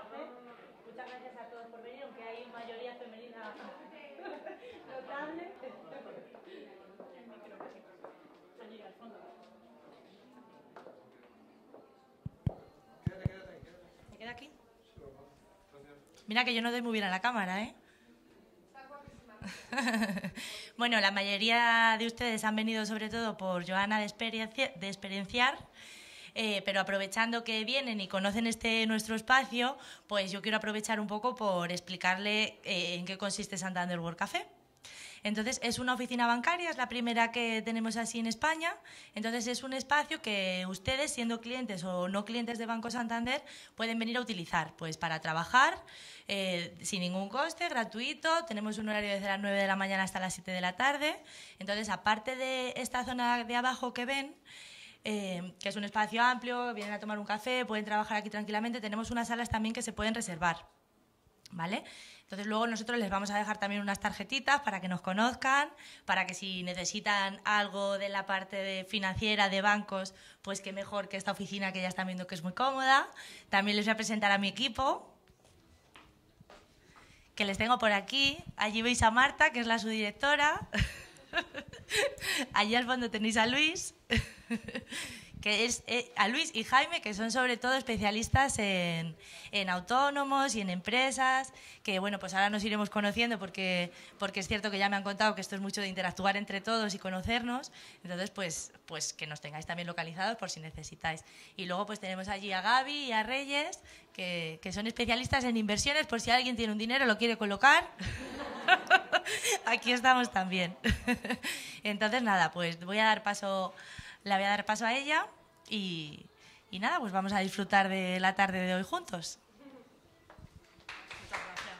Café. Muchas gracias a todos por venir, aunque hay mayoría femenina notable. Allí al fondo. ¿Me queda aquí? Mira que yo no doy muy bien a la cámara, ¿eh? Bueno, la mayoría de ustedes han venido sobre todo por Joana de Experienciar, pero aprovechando que vienen y conocen nuestro espacio, pues yo quiero aprovechar un poco por explicarle en qué consiste Santander Work Café. Entonces, es una oficina bancaria, es la primera que tenemos así en España. Entonces, es un espacio que ustedes, siendo clientes o no clientes de Banco Santander, pueden venir a utilizar pues para trabajar sin ningún coste, gratuito. Tenemos un horario desde las 9 de la mañana hasta las 7 de la tarde. Entonces, aparte de esta zona de abajo que ven, que es un espacio amplio, vienen a tomar un café, pueden trabajar aquí tranquilamente, tenemos unas salas también que se pueden reservar, ¿vale? Entonces luego nosotros les vamos a dejar también unas tarjetitas para que nos conozcan, para que si necesitan algo de la parte financiera de bancos, pues qué mejor que esta oficina que ya están viendo que es muy cómoda. También les voy a presentar a mi equipo, que les tengo por aquí. Allí veis a Marta, que es la subdirectora. Allí al fondo tenéis a Luis, que es a Luis y Jaime, que son sobre todo especialistas en autónomos y en empresas, que bueno, pues ahora nos iremos conociendo porque es cierto que ya me han contado que esto es mucho de interactuar entre todos y conocernos. Entonces pues que nos tengáis también localizados por si necesitáis. Y luego pues tenemos allí a Gaby y a Reyes, que son especialistas en inversiones, por si alguien tiene un dinero lo quiere colocar. Aquí estamos también. Entonces nada, pues le voy a dar paso a ella y nada, pues vamos a disfrutar de la tarde de hoy juntos. Muchas gracias.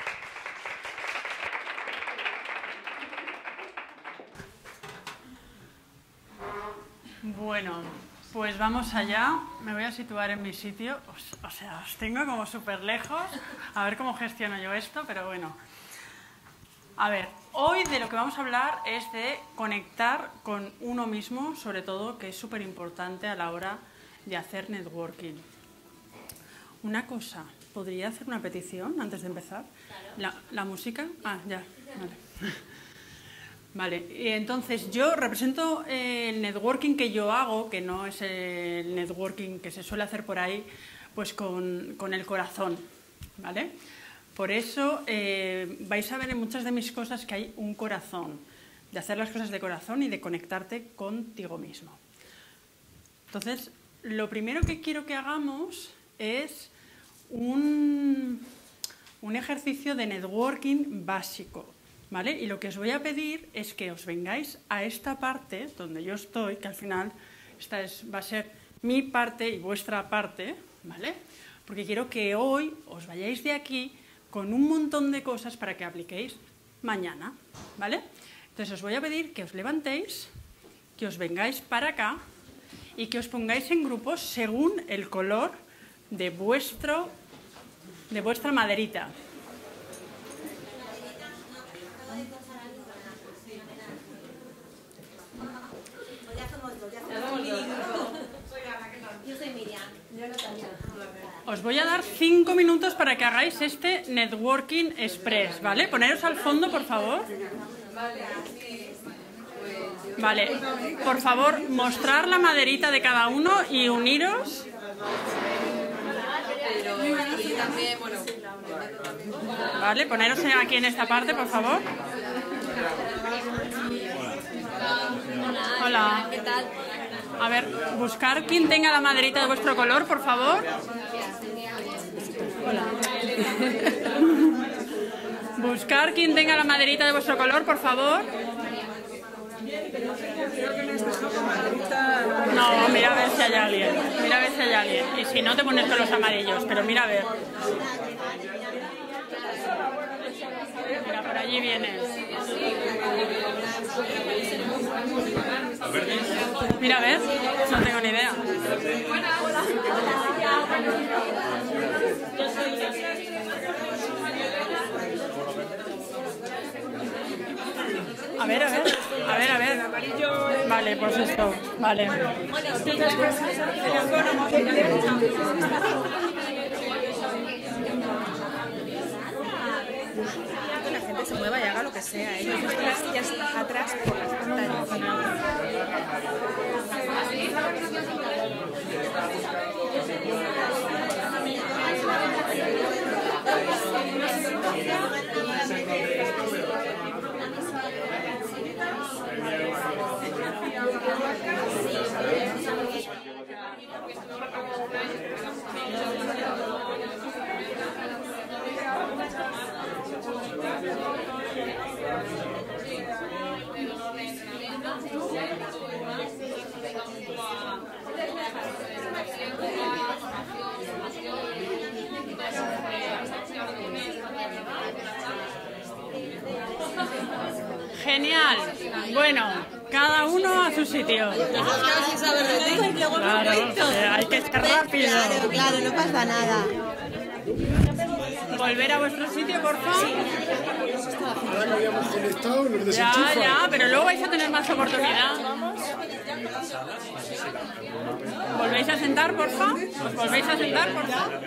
Bueno, pues vamos allá. Me voy a situar en mi sitio. O sea, os tengo como súper lejos. A ver cómo gestiono yo esto, pero bueno. A ver, hoy de lo que vamos a hablar es de conectar con uno mismo, sobre todo, que es súper importante a la hora de hacer networking. Una cosa, ¿podría hacer una petición antes de empezar? Claro. ¿La música? Ah, ya, vale. Vale, y entonces yo represento el networking que yo hago, que no es el networking que se suele hacer por ahí, pues con el corazón, ¿vale? Por eso vais a ver en muchas de mis cosas que hay un corazón, de hacer las cosas de corazón y de conectarte contigo mismo. Entonces, lo primero que quiero que hagamos es un ejercicio de networking básico, ¿vale? Y lo que os voy a pedir es que os vengáis a esta parte donde yo estoy, que al final esta va a ser mi parte y vuestra parte, ¿vale? Porque quiero que hoy os vayáis de aquí con un montón de cosas para que apliquéis mañana, ¿vale? Entonces os voy a pedir que os levantéis, que os vengáis para acá y que os pongáis en grupos según el color de vuestra maderita. Yo soy Miriam. Yo Natalia. Os voy a dar 5 minutos para que hagáis este networking express, ¿vale? Poneros al fondo, por favor. Vale, por favor, mostrar la maderita de cada uno y uniros. Vale, poneros aquí en esta parte, por favor. Hola. ¿Qué tal? A ver, buscar quien tenga la maderita de vuestro color, por favor. Hola. Buscar quien tenga la maderita de vuestro color, por favor. No, mira a ver si hay alguien. Mira a ver si hay alguien. Y si no, te pones con los amarillos, pero mira a ver. Mira, por allí vienes. Mira, a ver, no tengo ni idea. A ver, a ver, a ver, a ver. Vale, pues esto, vale. gente se mueva y haga lo que sea. Ellos están las sillas atrás por las pantallas. Genial. Bueno, cada uno a su sitio. Claro, hay que ser rápido. Claro, no pasa nada. Volver a vuestro sitio, por favor. Ahora que habíamos conectado, nos desenchufa. Ya, pero luego vais a tener más oportunidad. ¿Volvéis a sentar, por favor? ¿Os volvéis a sentar, por favor?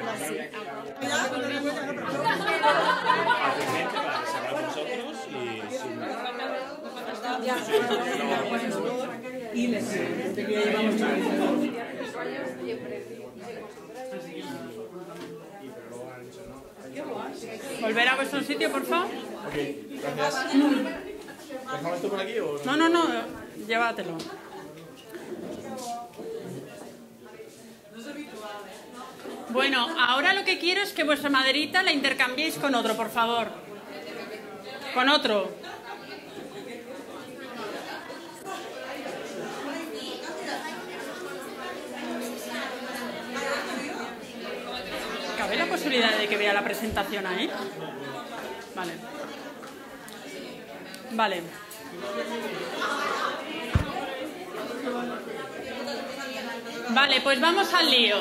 ¿Volver a vuestro sitio, por favor? Ok, gracias. ¿Dejamos esto por aquí o...? No, llévatelo. Bueno, ahora lo que quiero es que vuestra maderita la intercambiéis con otro, por favor. Con otro. ¿Cabe la posibilidad de que vea la presentación ahí? Vale. Vale. Vale, pues vamos al lío.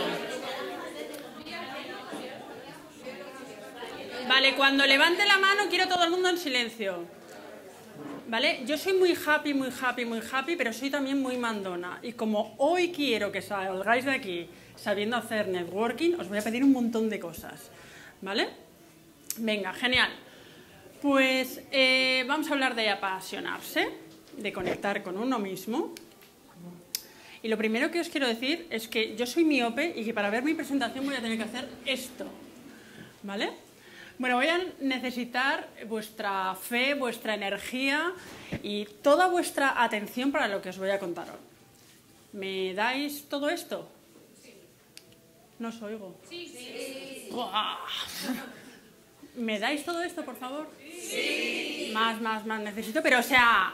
Vale, cuando levante la mano quiero todo el mundo en silencio. ¿Vale? Yo soy muy happy, pero soy también muy mandona. Y como hoy quiero que salgáis de aquí sabiendo hacer networking, os voy a pedir un montón de cosas. ¿Vale? Venga, genial. Pues vamos a hablar de apasionarse, de conectar con uno mismo. Y lo primero que os quiero decir es que yo soy miope y que para ver mi presentación voy a tener que hacer esto. ¿Vale? Bueno, voy a necesitar vuestra fe, vuestra energía y toda vuestra atención para lo que os voy a contar hoy. ¿Me dais todo esto? Sí. No os oigo. Sí. ¿Me dais todo esto, por favor? Sí. Más, necesito, pero o sea,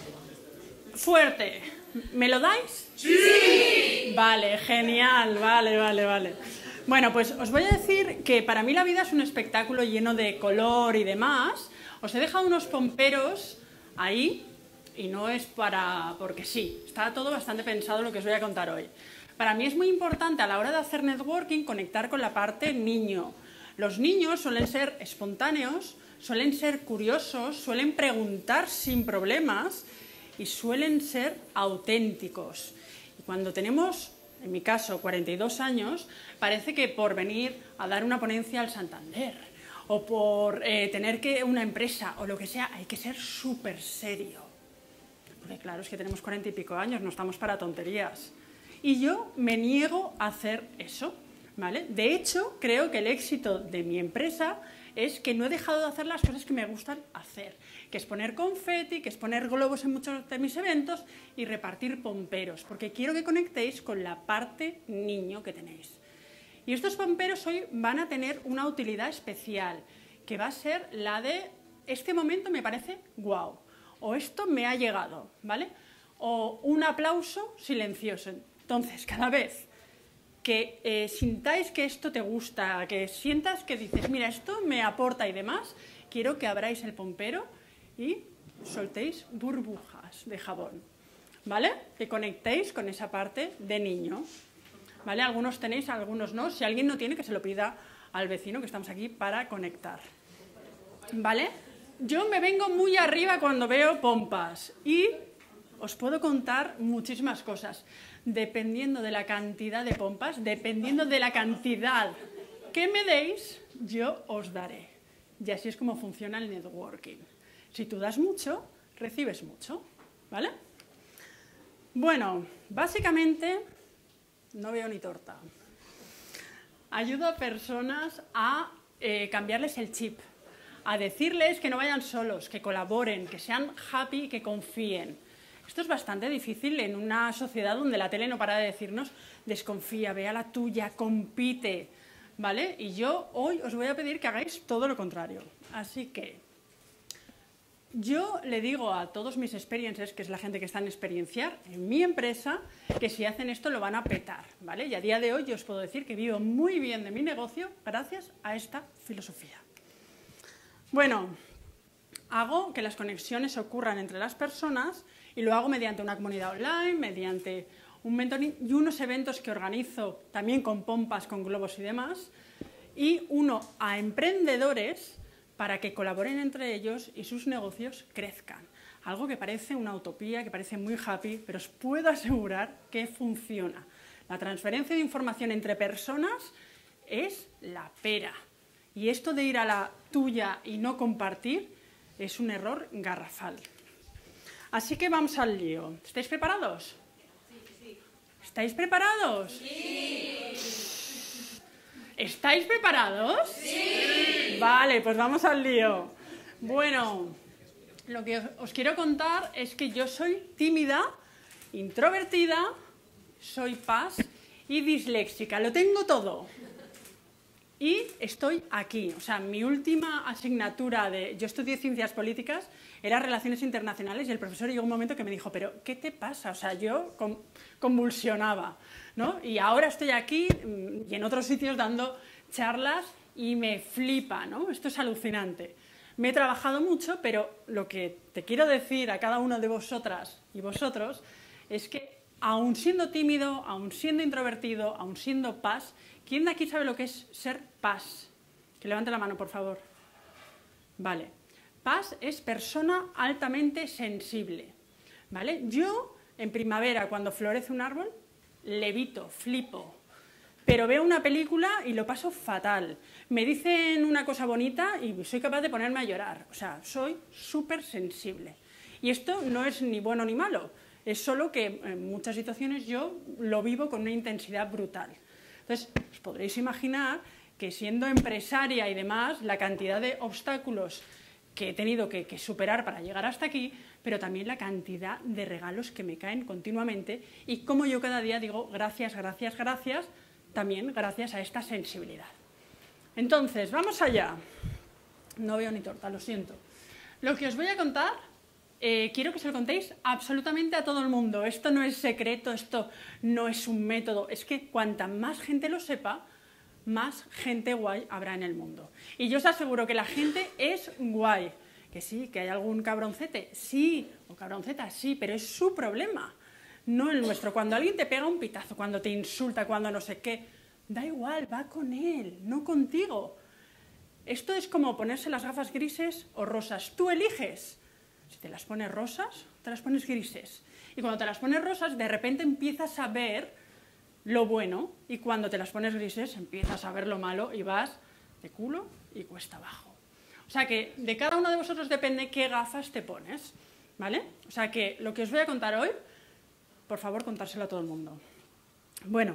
fuerte. ¿Me lo dais? Sí. Vale, genial, vale. Bueno, pues os voy a decir que para mí la vida es un espectáculo lleno de color y demás. Os he dejado unos pomperos ahí y no es porque sí. Está todo bastante pensado lo que os voy a contar hoy. Para mí es muy importante a la hora de hacer networking conectar con la parte niño. Los niños suelen ser espontáneos, suelen ser curiosos, suelen preguntar sin problemas y suelen ser auténticos. Y cuando tenemos, en mi caso, 42 años, parece que por venir a dar una ponencia al Santander o por tener una empresa o lo que sea, hay que ser súper serio. Porque claro, es que tenemos 40 y pico años, no estamos para tonterías. Y yo me niego a hacer eso, ¿vale? De hecho, creo que el éxito de mi empresa es que no he dejado de hacer las cosas que me gustan hacer, que es poner confeti, que es poner globos en muchos de mis eventos y repartir pomperos, porque quiero que conectéis con la parte niño que tenéis. Y estos pomperos hoy van a tener una utilidad especial, que va a ser la de este momento me parece guau, o esto me ha llegado, ¿vale? O un aplauso silencioso. Entonces, cada vez que sintáis que esto te gusta, que sientas que dices, mira, esto me aporta y demás, quiero que abráis el pompero y soltéis burbujas de jabón, ¿vale? Que conectéis con esa parte de niño, ¿vale? Algunos tenéis, algunos no. Si alguien no tiene, que se lo pida al vecino, que estamos aquí para conectar, ¿vale? Yo me vengo muy arriba cuando veo pompas y os puedo contar muchísimas cosas. Dependiendo de la cantidad de pompas, dependiendo de la cantidad que me deis, yo os daré. Y así es como funciona el networking. Si tú das mucho, recibes mucho, ¿vale? Bueno, básicamente, no veo ni torta. Ayudo a personas a cambiarles el chip, a decirles que no vayan solos, que colaboren, que sean happy y que confíen. Esto es bastante difícil en una sociedad donde la tele no para de decirnos desconfía, ve a la tuya, compite, ¿vale? Y yo hoy os voy a pedir que hagáis todo lo contrario. Así que yo le digo a todos mis experiencers, que es la gente que está en experienciar en mi empresa, que si hacen esto lo van a petar, ¿vale? Y a día de hoy yo os puedo decir que vivo muy bien de mi negocio gracias a esta filosofía. Bueno, hago que las conexiones ocurran entre las personas y lo hago mediante una comunidad online, mediante un mentoring y unos eventos que organizo también con pompas, con globos y demás, y uno a emprendedores para que colaboren entre ellos y sus negocios crezcan. Algo que parece una utopía, que parece muy happy, pero os puedo asegurar que funciona. La transferencia de información entre personas es la pera. Y esto de ir a la tuya y no compartir es un error garrafal. Así que vamos al lío. ¿Estáis preparados? Sí. ¿Estáis preparados? Sí. ¿Estáis preparados? Sí. Vale, pues vamos al lío. Bueno, lo que os quiero contar es que yo soy tímida, introvertida, soy paz y disléxica. Lo tengo todo. Y estoy aquí. O sea, mi última asignatura yo estudié Ciencias Políticas, era Relaciones Internacionales, y el profesor llegó un momento que me dijo, pero ¿qué te pasa? O sea, yo convulsionaba, ¿no? Y ahora estoy aquí y en otros sitios dando charlas y me flipa, ¿no? Esto es alucinante. Me he trabajado mucho, pero lo que te quiero decir a cada uno de vosotras y vosotros es que aun siendo tímido, aun siendo introvertido, aun siendo paz, ¿quién de aquí sabe lo que es ser paz? Que levante la mano, por favor. Vale. Paz es persona altamente sensible, ¿vale? Yo, en primavera, cuando florece un árbol, levito, flipo. Pero veo una película y lo paso fatal. Me dicen una cosa bonita y soy capaz de ponerme a llorar. O sea, soy súper sensible. Y esto no es ni bueno ni malo. Es solo que en muchas situaciones yo lo vivo con una intensidad brutal. Entonces, os podréis imaginar que siendo empresaria y demás, la cantidad de obstáculos que he tenido que superar para llegar hasta aquí, pero también la cantidad de regalos que me caen continuamente y cómo yo cada día digo gracias, gracias, gracias, también gracias a esta sensibilidad. Entonces, vamos allá. No veo ni torta, lo siento. Lo que os voy a contar, quiero que se lo contéis absolutamente a todo el mundo. Esto no es secreto, esto no es un método. Es que cuanta más gente lo sepa, más gente guay habrá en el mundo. Y yo os aseguro que la gente es guay. Que sí, que hay algún cabroncete, sí, o cabronceta, sí, pero es su problema, no el nuestro. Cuando alguien te pega un pitazo, cuando te insulta, cuando no sé qué, da igual, va con él, no contigo. Esto es como ponerse las gafas grises o rosas. Tú eliges. Si te las pones rosas, te las pones grises. Y cuando te las pones rosas, de repente empiezas a ver lo bueno, y cuando te las pones grises empiezas a ver lo malo y vas de culo y cuesta abajo. O sea que de cada uno de vosotros depende qué gafas te pones, ¿vale? O sea que lo que os voy a contar hoy, por favor, contárselo a todo el mundo. Bueno,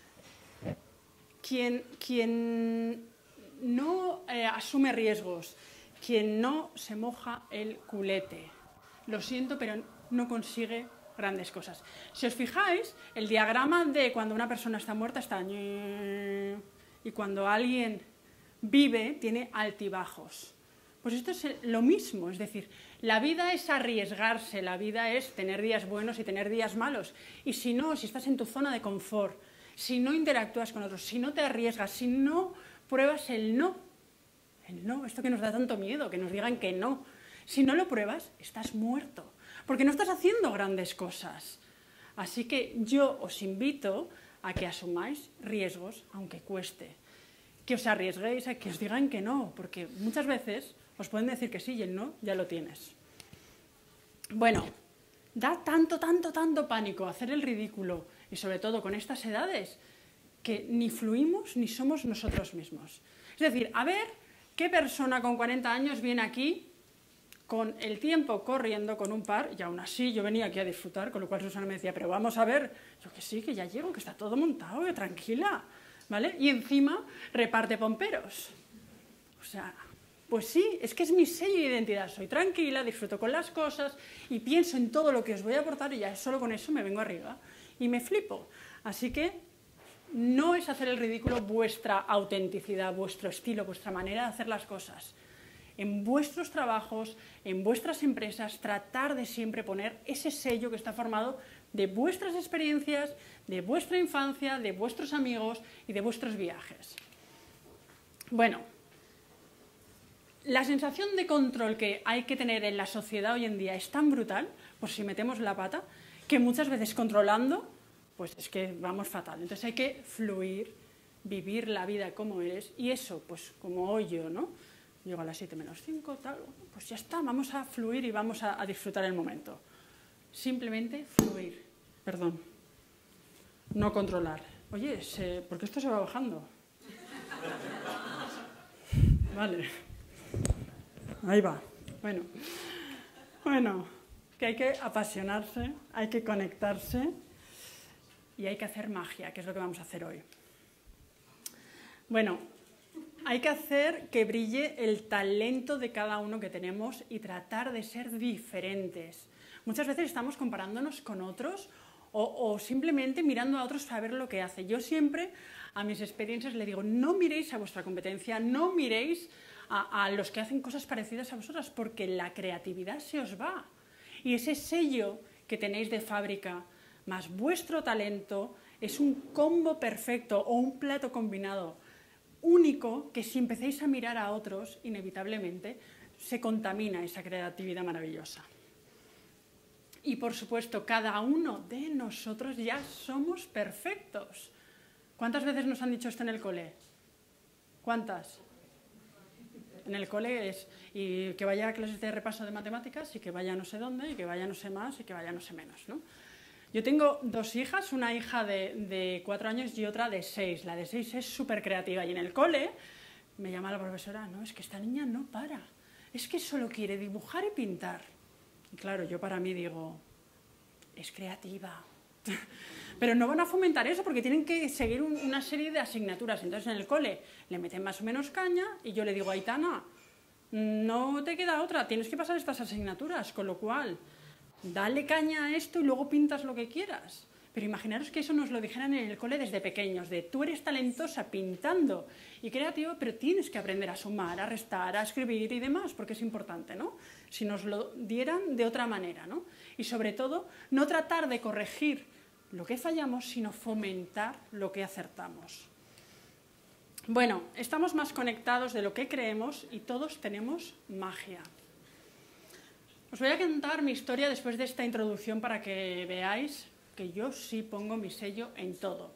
quien no asume riesgos, quien no se moja el culete, lo siento, pero no consigue grandes cosas. Si os fijáis, el diagrama de cuando una persona está muerta está y cuando alguien vive tiene altibajos. Pues esto es lo mismo, es decir, la vida es arriesgarse, la vida es tener días buenos y tener días malos. Y si no, si estás en tu zona de confort, si no interactúas con otros, si no te arriesgas, si no pruebas el no, esto que nos da tanto miedo, que nos digan que no, si no lo pruebas, estás muerto. Porque no estás haciendo grandes cosas. Así que yo os invito a que asumáis riesgos, aunque cueste. Que os arriesguéis a que os digan que no, porque muchas veces os pueden decir que sí y el no ya lo tienes. Bueno, da tanto pánico hacer el ridículo, y sobre todo con estas edades, que ni fluimos ni somos nosotros mismos. Es decir, a ver ¿Qué persona con 40 años viene aquí con el tiempo corriendo con un par? Y aún así yo venía aquí a disfrutar, con lo cual Susana me decía, pero vamos a ver, yo que sí, que ya llego, que está todo montado, que tranquila, ¿vale? Y encima reparte pomperos. O sea, pues sí, es que es mi sello de identidad, soy tranquila, disfruto con las cosas y pienso en todo lo que os voy a aportar y ya solo con eso me vengo arriba y me flipo. Así que no es hacer el ridículo vuestra autenticidad, vuestro estilo, vuestra manera de hacer las cosas. En vuestros trabajos, en vuestras empresas, tratar de siempre poner ese sello que está formado de vuestras experiencias, de vuestra infancia, de vuestros amigos y de vuestros viajes. Bueno, la sensación de control que hay que tener en la sociedad hoy en día es tan brutal, por si metemos la pata, que muchas veces controlando, pues es que vamos fatal. Entonces hay que fluir, vivir la vida como eres, y eso, pues como hoy yo, ¿no? Llego a las 7 menos 5, tal, pues ya está, vamos a fluir y vamos a disfrutar el momento. Simplemente fluir, perdón, no controlar. Oye, ¿por qué esto se va bajando? Vale. Ahí va. Bueno, que hay que apasionarse, hay que conectarse y hay que hacer magia, que es lo que vamos a hacer hoy. Bueno, hay que hacer que brille el talento de cada uno que tenemos y tratar de ser diferentes. Muchas veces estamos comparándonos con otros o simplemente mirando a otros para ver lo que hace. Yo siempre a mis experiencias les digo, no miréis a vuestra competencia, no miréis a los que hacen cosas parecidas a vosotras, porque la creatividad se os va. Y ese sello que tenéis de fábrica, más vuestro talento, es un combo perfecto o un plato combinado único que si empecéis a mirar a otros, inevitablemente se contamina esa creatividad maravillosa. Y por supuesto, cada uno de nosotros ya somos perfectos. ¿Cuántas veces nos han dicho esto en el cole? ¿Cuántas? En el cole es y que vaya a clases de repaso de matemáticas y que vaya no sé dónde y que vaya no sé más y que vaya no sé menos, ¿no? Yo tengo dos hijas, una hija de 4 años y otra de 6. La de 6 es súper creativa y en el cole me llama la profesora, no, es que esta niña no para, es que solo quiere dibujar y pintar. Y claro, yo para mí digo, es creativa. Pero no van a fomentar eso porque tienen que seguir una serie de asignaturas. Entonces en el cole le meten más o menos caña y yo le digo, Aitana, no te queda otra, tienes que pasar estas asignaturas, con lo cual dale caña a esto y luego pintas lo que quieras. Pero imaginaros que eso nos lo dijeran en el cole desde pequeños, de tú eres talentosa pintando y creativa, pero tienes que aprender a sumar, a restar, a escribir y demás, porque es importante, ¿no? Si nos lo dieran de otra manera, ¿no? Y sobre todo, no tratar de corregir lo que fallamos, sino fomentar lo que acertamos. Bueno, estamos más conectados de lo que creemos y todos tenemos magia. Os voy a contar mi historia después de esta introducción para que veáis que yo sí pongo mi sello en todo.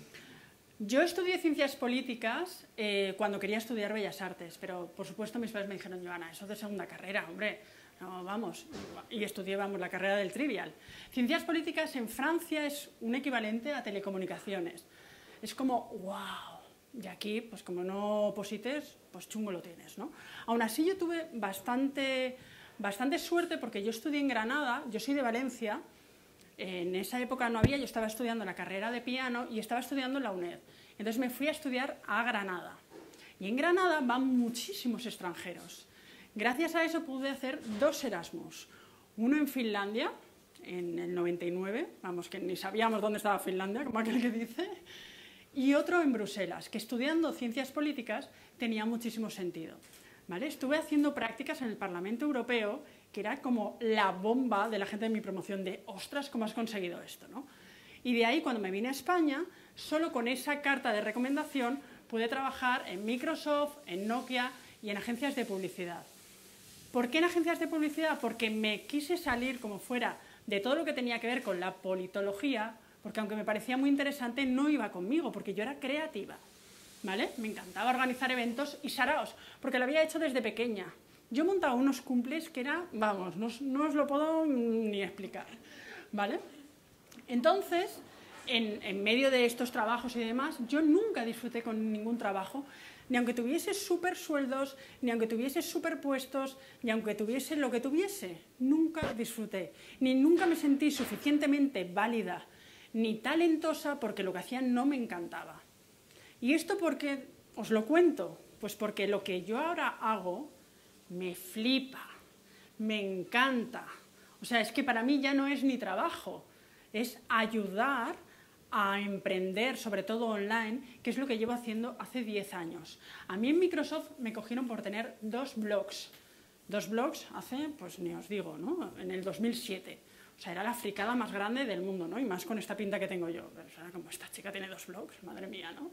Yo estudié Ciencias Políticas cuando quería estudiar Bellas Artes, pero por supuesto mis padres me dijeron, Joana, eso de segunda carrera, hombre, no, vamos. Y estudié, vamos, la carrera del Trivial. Ciencias Políticas en Francia es un equivalente a telecomunicaciones. Es como, wow. Y aquí, pues como no oposites, pues chungo lo tienes, ¿no? Aún así yo tuve bastante suerte porque yo estudié en Granada, yo soy de Valencia, en esa época no había, yo estaba estudiando la carrera de piano y estaba estudiando en la UNED. Entonces me fui a estudiar a Granada. Y en Granada van muchísimos extranjeros. Gracias a eso pude hacer 2 Erasmus. Uno en Finlandia, en el 99, vamos, que ni sabíamos dónde estaba Finlandia, como aquel que dice, y otro en Bruselas, que estudiando Ciencias Políticas tenía muchísimo sentido. ¿Vale? Estuve haciendo prácticas en el Parlamento Europeo, que era como la bomba de la gente de mi promoción, de ostras, ¿cómo has conseguido esto? ¿No? Y de ahí, cuando me vine a España, solo con esa carta de recomendación pude trabajar en Microsoft, en Nokia y en agencias de publicidad. ¿Por qué en agencias de publicidad? Porque me quise salir como fuera de todo lo que tenía que ver con la politología, porque aunque me parecía muy interesante, no iba conmigo, porque yo era creativa. ¿Vale? Me encantaba organizar eventos y saraos, porque lo había hecho desde pequeña. Yo montaba unos cumples que era, vamos, no os lo puedo ni explicar, ¿vale? Entonces, en medio de estos trabajos y demás, yo nunca disfruté con ningún trabajo, ni aunque tuviese súper sueldos, ni aunque tuviese súper puestos, ni aunque tuviese lo que tuviese, nunca disfruté, ni nunca me sentí suficientemente válida, ni talentosa porque lo que hacía no me encantaba. ¿Y esto por qué os lo cuento? Pues porque lo que yo ahora hago me flipa, me encanta. O sea, es que para mí ya no es ni trabajo, es ayudar a emprender, sobre todo online, que es lo que llevo haciendo hace 10 años. A mí en Microsoft me cogieron por tener 2 blogs. 2 blogs hace, pues ni os digo, ¿no? En el 2007. O sea, era la fricada más grande del mundo, ¿no? Y más con esta pinta que tengo yo. O sea, como esta chica tiene 2 blogs, madre mía, ¿no?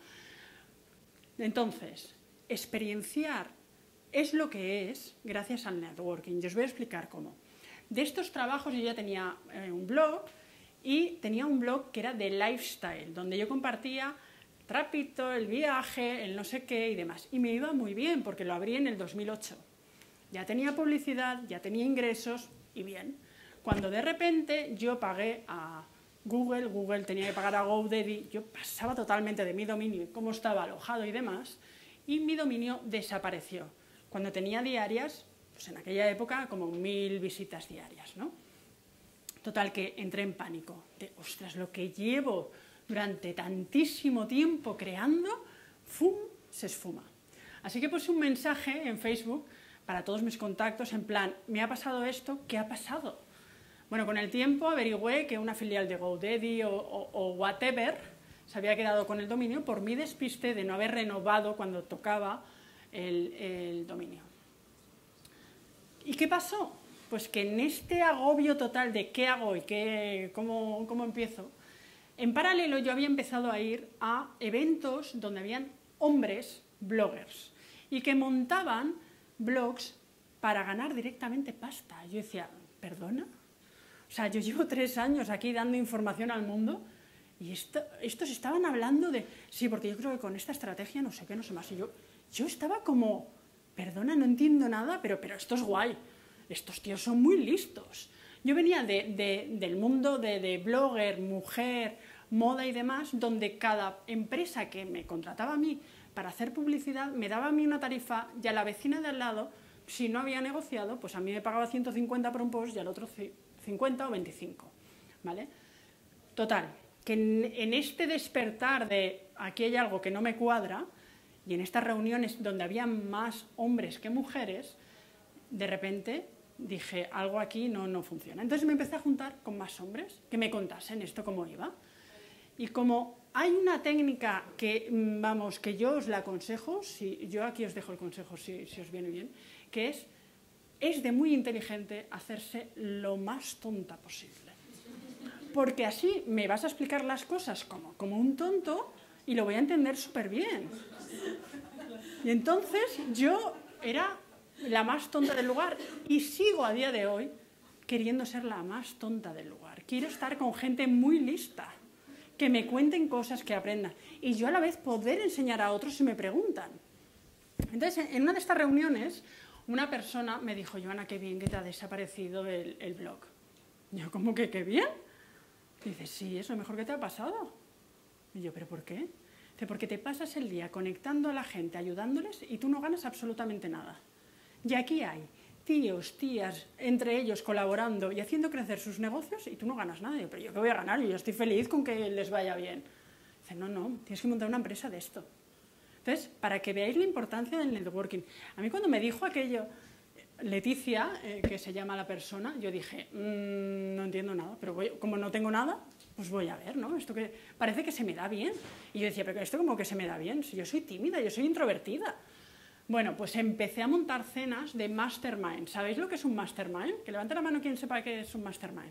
Entonces, experienciar es lo que es gracias al networking. Y os voy a explicar cómo. De estos trabajos yo ya tenía un blog y tenía un blog que era de lifestyle, donde yo compartía trapito, el viaje, el no sé qué y demás. Y me iba muy bien porque lo abrí en el 2008. Ya tenía publicidad, ya tenía ingresos y bien. Cuando de repente yo pagué a Google tenía que pagar a GoDaddy, yo pasaba totalmente de mi dominio, cómo estaba alojado y demás, y mi dominio desapareció. Cuando tenía diarias, pues en aquella época como 1000 visitas diarias, ¿no? Total, que entré en pánico. De, ostras, lo que llevo durante tantísimo tiempo creando, ¡fum!, se esfuma. Así que puse un mensaje en Facebook para todos mis contactos en plan, me ha pasado esto, ¿qué ha pasado? Bueno, con el tiempo averigüé que una filial de GoDaddy o whatever se había quedado con el dominio por mi despiste de no haber renovado cuando tocaba el dominio. ¿Y qué pasó? Pues que en este agobio total de qué hago y cómo empiezo, en paralelo yo había empezado a ir a eventos donde habían hombres bloggers y que montaban blogs para ganar directamente pasta. Yo decía, ¿perdona? O sea, yo llevo 3 años aquí dando información al mundo y estos estaban hablando de, sí, porque yo creo que con esta estrategia no sé qué, no sé más. Y yo estaba como, perdona, no entiendo nada, pero esto es guay. Estos tíos son muy listos. Yo venía del mundo de blogger, mujer, moda y demás, donde cada empresa que me contrataba a mí para hacer publicidad me daba a mí una tarifa y a la vecina de al lado, si no había negociado, pues a mí me pagaba 150 por un post y al otro 50 o 25, ¿vale? Total, que en este despertar de aquí hay algo que no me cuadra y en estas reuniones donde había más hombres que mujeres, de repente dije, algo aquí no funciona. Entonces me empecé a juntar con más hombres que me contasen esto cómo iba. Y como hay una técnica que, vamos, que yo os la aconsejo, yo aquí os dejo el consejo si os viene bien, que es de muy inteligente hacerse lo más tonta posible. Porque así me vas a explicar las cosas como un tonto y lo voy a entender súper bien. Y entonces yo era la más tonta del lugar y sigo a día de hoy queriendo ser la más tonta del lugar. Quiero estar con gente muy lista, que me cuenten cosas, que aprendan. Y yo a la vez poder enseñar a otros si me preguntan. Entonces, en una de estas reuniones, una persona me dijo, Joana, qué bien que te ha desaparecido el blog. Y yo, ¿cómo que qué bien? Y dice, sí, es lo mejor que te ha pasado. Y yo, ¿pero por qué? Dice, porque te pasas el día conectando a la gente, ayudándoles y tú no ganas absolutamente nada. Y aquí hay tíos, tías, entre ellos colaborando y haciendo crecer sus negocios y tú no ganas nada. Y yo, pero ¿yo qué voy a ganar? Yo estoy feliz con que les vaya bien. Dice, no, tienes que montar una empresa de esto. Entonces, para que veáis la importancia del networking. A mí cuando me dijo aquello, Leticia, que se llama la persona, yo dije, no entiendo nada, pero como no tengo nada, pues voy a ver, ¿no? Esto que parece que se me da bien. Y yo decía, pero esto como que se me da bien, si yo soy tímida, yo soy introvertida. Bueno, pues empecé a montar cenas de mastermind. ¿Sabéis lo que es un mastermind? Que levante la mano quien sepa qué es un mastermind.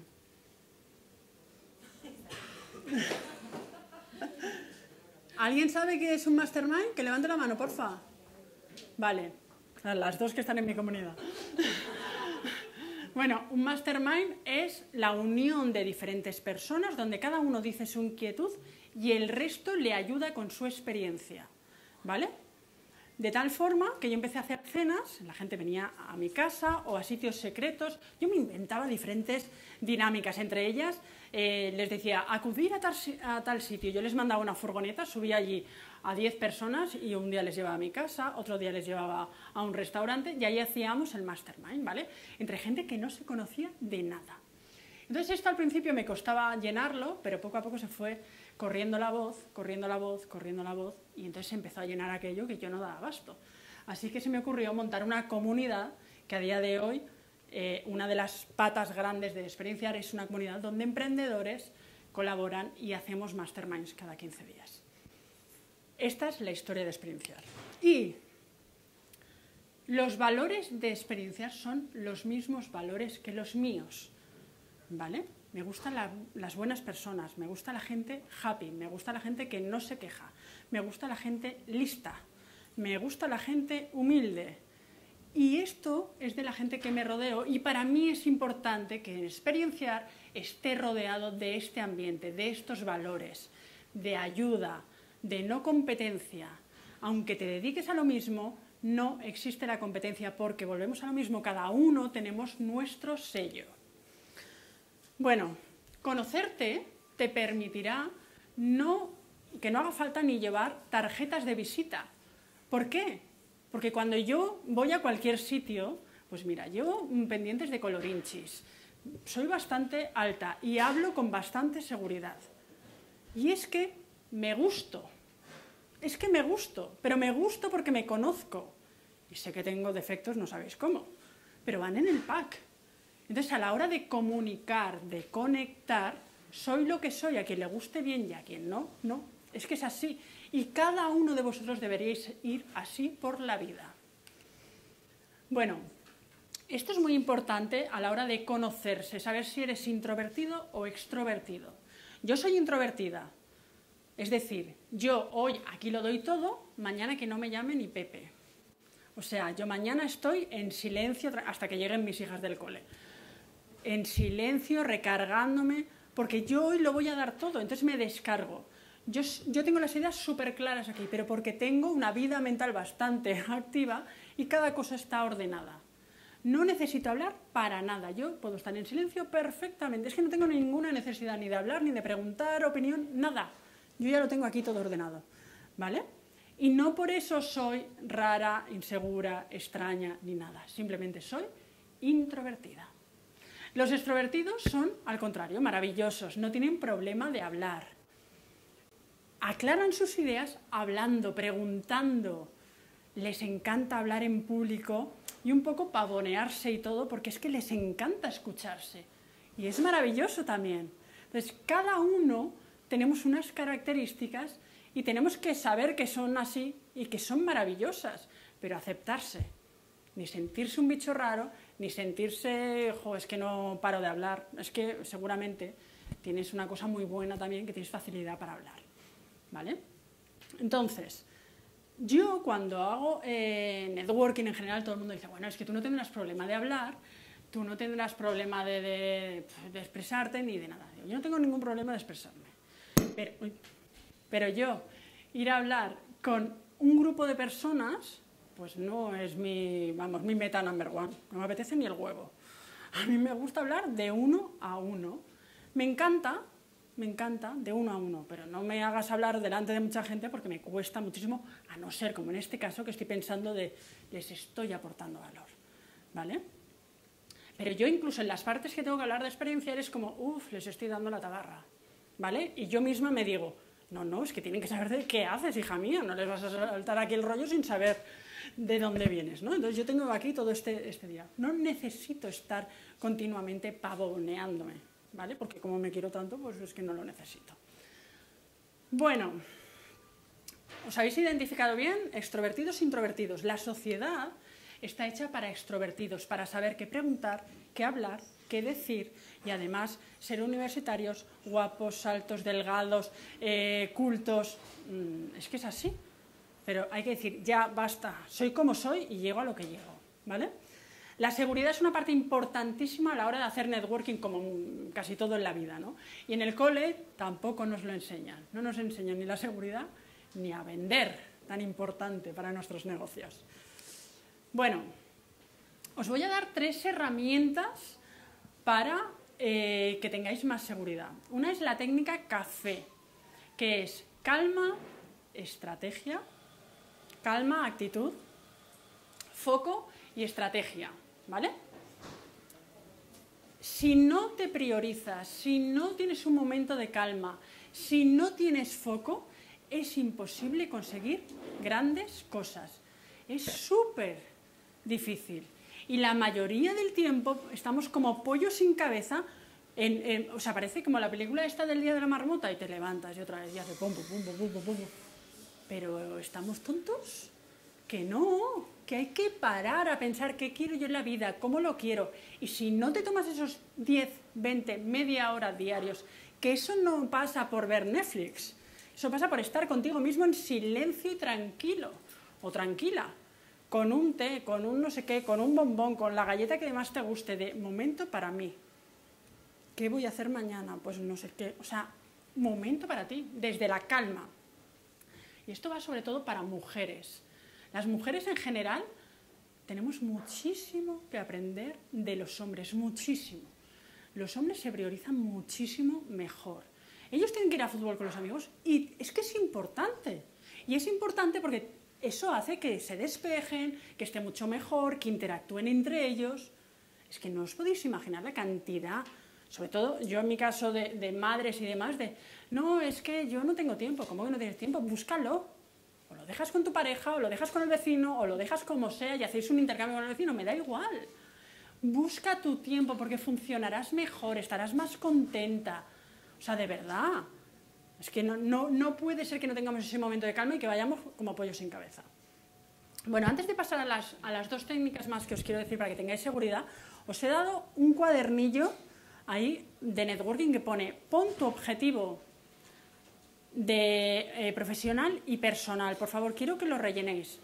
¿Alguien sabe qué es un mastermind? Que levante la mano, porfa. Vale, las 2 que están en mi comunidad. Bueno, un mastermind es la unión de diferentes personas donde cada uno dice su inquietud y el resto le ayuda con su experiencia, ¿vale? De tal forma que yo empecé a hacer cenas, la gente venía a mi casa o a sitios secretos, yo me inventaba diferentes dinámicas, entre ellas les decía, acudir a tal sitio. Yo les mandaba una furgoneta, subía allí a 10 personas y un día les llevaba a mi casa, otro día les llevaba a un restaurante y ahí hacíamos el mastermind, ¿vale? Entre gente que no se conocía de nada. Entonces esto al principio me costaba llenarlo, pero poco a poco se fue corriendo la voz, corriendo la voz, corriendo la voz, y entonces se empezó a llenar aquello que yo no daba abasto. Así que se me ocurrió montar una comunidad que a día de hoy, una de las patas grandes de Experienciar es una comunidad donde emprendedores colaboran y hacemos masterminds cada 15 días. Esta es la historia de Experienciar. Y los valores de Experienciar son los mismos valores que los míos, ¿vale? Me gustan las buenas personas, me gusta la gente happy, me gusta la gente que no se queja, me gusta la gente lista, me gusta la gente humilde. Y esto es de la gente que me rodeo y para mí es importante que en Experienciar esté rodeado de este ambiente, de estos valores, de ayuda, de no competencia. Aunque te dediques a lo mismo, no existe la competencia porque volvemos a lo mismo, cada uno tenemos nuestro sello. Bueno, conocerte te permitirá que no haga falta ni llevar tarjetas de visita. ¿Por qué? Porque cuando yo voy a cualquier sitio, pues mira, llevo pendientes de colorinchis, soy bastante alta y hablo con bastante seguridad. Y es que me gusto, pero me gusto porque me conozco. Y sé que tengo defectos, no sabéis cómo, pero van en el pack. Entonces, a la hora de comunicar, de conectar, soy lo que soy, a quien le guste bien y a quien no, no. Es que es así. Y cada uno de vosotros deberíais ir así por la vida. Bueno, esto es muy importante a la hora de conocerse, saber si eres introvertido o extrovertido. Yo soy introvertida. Es decir, yo hoy aquí lo doy todo, mañana que no me llame ni Pepe. O sea, yo mañana estoy en silencio hasta que lleguen mis hijas del cole. En silencio, recargándome, porque yo hoy lo voy a dar todo, entonces me descargo. Yo tengo las ideas súper claras aquí, pero porque tengo una vida mental bastante activa y cada cosa está ordenada. No necesito hablar para nada, yo puedo estar en silencio perfectamente. Es que no tengo ninguna necesidad ni de hablar, ni de preguntar opinión, nada. Yo ya lo tengo aquí todo ordenado, ¿vale? Y no por eso soy rara, insegura, extraña, ni nada. Simplemente soy introvertida. Los extrovertidos son, al contrario, maravillosos. No tienen problema de hablar. Aclaran sus ideas hablando, preguntando. Les encanta hablar en público y un poco pavonearse y todo, porque es que les encanta escucharse. Y es maravilloso también. Entonces, cada uno tenemos unas características y tenemos que saber que son así y que son maravillosas, pero aceptarse. Ni sentirse un bicho raro, ni sentirse, es que no paro de hablar. Es que seguramente tienes una cosa muy buena también, que tienes facilidad para hablar, ¿vale? Entonces, yo cuando hago networking en general, todo el mundo dice, bueno, es que tú no tendrás problema de hablar, tú no tendrás problema de expresarte ni de nada. Yo no tengo ningún problema de expresarme. Pero yo ir a hablar con un grupo de personas, pues no es mi meta number one. No me apetece ni el huevo. A mí me gusta hablar de uno a uno. Me encanta de uno a uno, pero no me hagas hablar delante de mucha gente porque me cuesta muchísimo, a no ser como en este caso que estoy pensando les estoy aportando valor, ¿vale? Pero yo incluso en las partes que tengo que hablar de experienciar es como, les estoy dando la tabarra, ¿vale? Y yo misma me digo, no, es que tienen que saber de qué haces, hija mía, no les vas a saltar aquí el rollo sin saber de dónde vienes, ¿no? Entonces yo tengo aquí todo este día. No necesito estar continuamente pavoneándome, ¿vale? Porque como me quiero tanto, pues es que no lo necesito. Bueno, ¿os habéis identificado bien? Extrovertidos e introvertidos. La sociedad está hecha para extrovertidos, para saber qué preguntar, qué hablar, qué decir y además ser universitarios, guapos, altos, delgados, cultos. Es que es así. Pero hay que decir, ya basta, soy como soy y llego a lo que llego, ¿vale? La seguridad es una parte importantísima a la hora de hacer networking, como casi todo en la vida, ¿no? Y en el cole tampoco nos lo enseñan. No nos enseñan ni la seguridad ni a vender, tan importante para nuestros negocios. Bueno, os voy a dar 3 herramientas para que tengáis más seguridad. Una es la técnica café, que es calma, estrategia, calma, actitud, foco y estrategia, ¿vale? Si no te priorizas, si no tienes un momento de calma, si no tienes foco, es imposible conseguir grandes cosas. Es súper difícil. Y la mayoría del tiempo estamos como pollos sin cabeza. O sea, parece como la película esta del Día de la Marmota y te levantas y otra vez y hace pum, pum, pum, pum, pum, pum. Pero ¿estamos tontos? Que no, que hay que parar a pensar qué quiero yo en la vida, cómo lo quiero. Y si no te tomas esos 10, 20, media hora diarios, que eso no pasa por ver Netflix, eso pasa por estar contigo mismo en silencio y tranquilo o tranquila, con un té, con un no sé qué, con un bombón, con la galleta que más te guste, de momento para mí. ¿Qué voy a hacer mañana? Pues no sé qué, o sea, momento para ti, desde la calma. Y esto va sobre todo para mujeres. Las mujeres en general tenemos muchísimo que aprender de los hombres, muchísimo. Los hombres se priorizan muchísimo mejor. Ellos tienen que ir a fútbol con los amigos y es que es importante. Y es importante porque eso hace que se despejen, que esté mucho mejor, que interactúen entre ellos. Es que no os podéis imaginar la cantidad, sobre todo yo en mi caso de madres y demás, no, es que yo no tengo tiempo. ¿Cómo que no tienes tiempo? Búscalo. O lo dejas con tu pareja, o lo dejas con el vecino, o lo dejas como sea y hacéis un intercambio con el vecino, me da igual. Busca tu tiempo porque funcionarás mejor, estarás más contenta. O sea, de verdad. Es que no puede ser que no tengamos ese momento de calma y que vayamos como pollos sin cabeza. Bueno, antes de pasar a las dos técnicas más que os quiero decir para que tengáis seguridad, os he dado un cuadernillo ahí de networking que pone pon tu objetivo de profesional y personal. Por favor, quiero que lo rellenéis.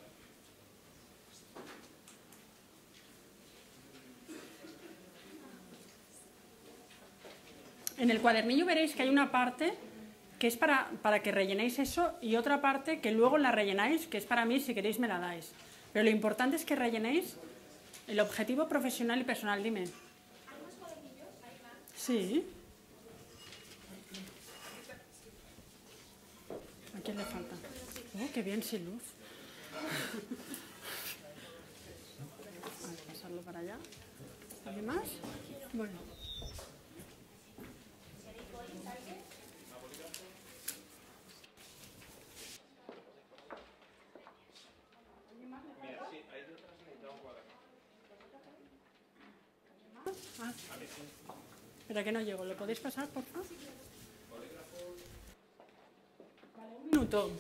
En el cuadernillo veréis que hay una parte que es para que rellenéis eso y otra parte que luego la rellenáis, que es para mí, si queréis me la dais. Pero lo importante es que rellenéis el objetivo profesional y personal. Dime. ¿Hay más cuadernillos? ¿Hay más? Sí. ¿A quién le falta? Oh, qué bien, sin luz. Vamos a pasarlo para allá. ¿Alguien más? Bueno. Ah. Espera que no llego. ¿Lo podéis pasar, por favor? Vale, un minuto.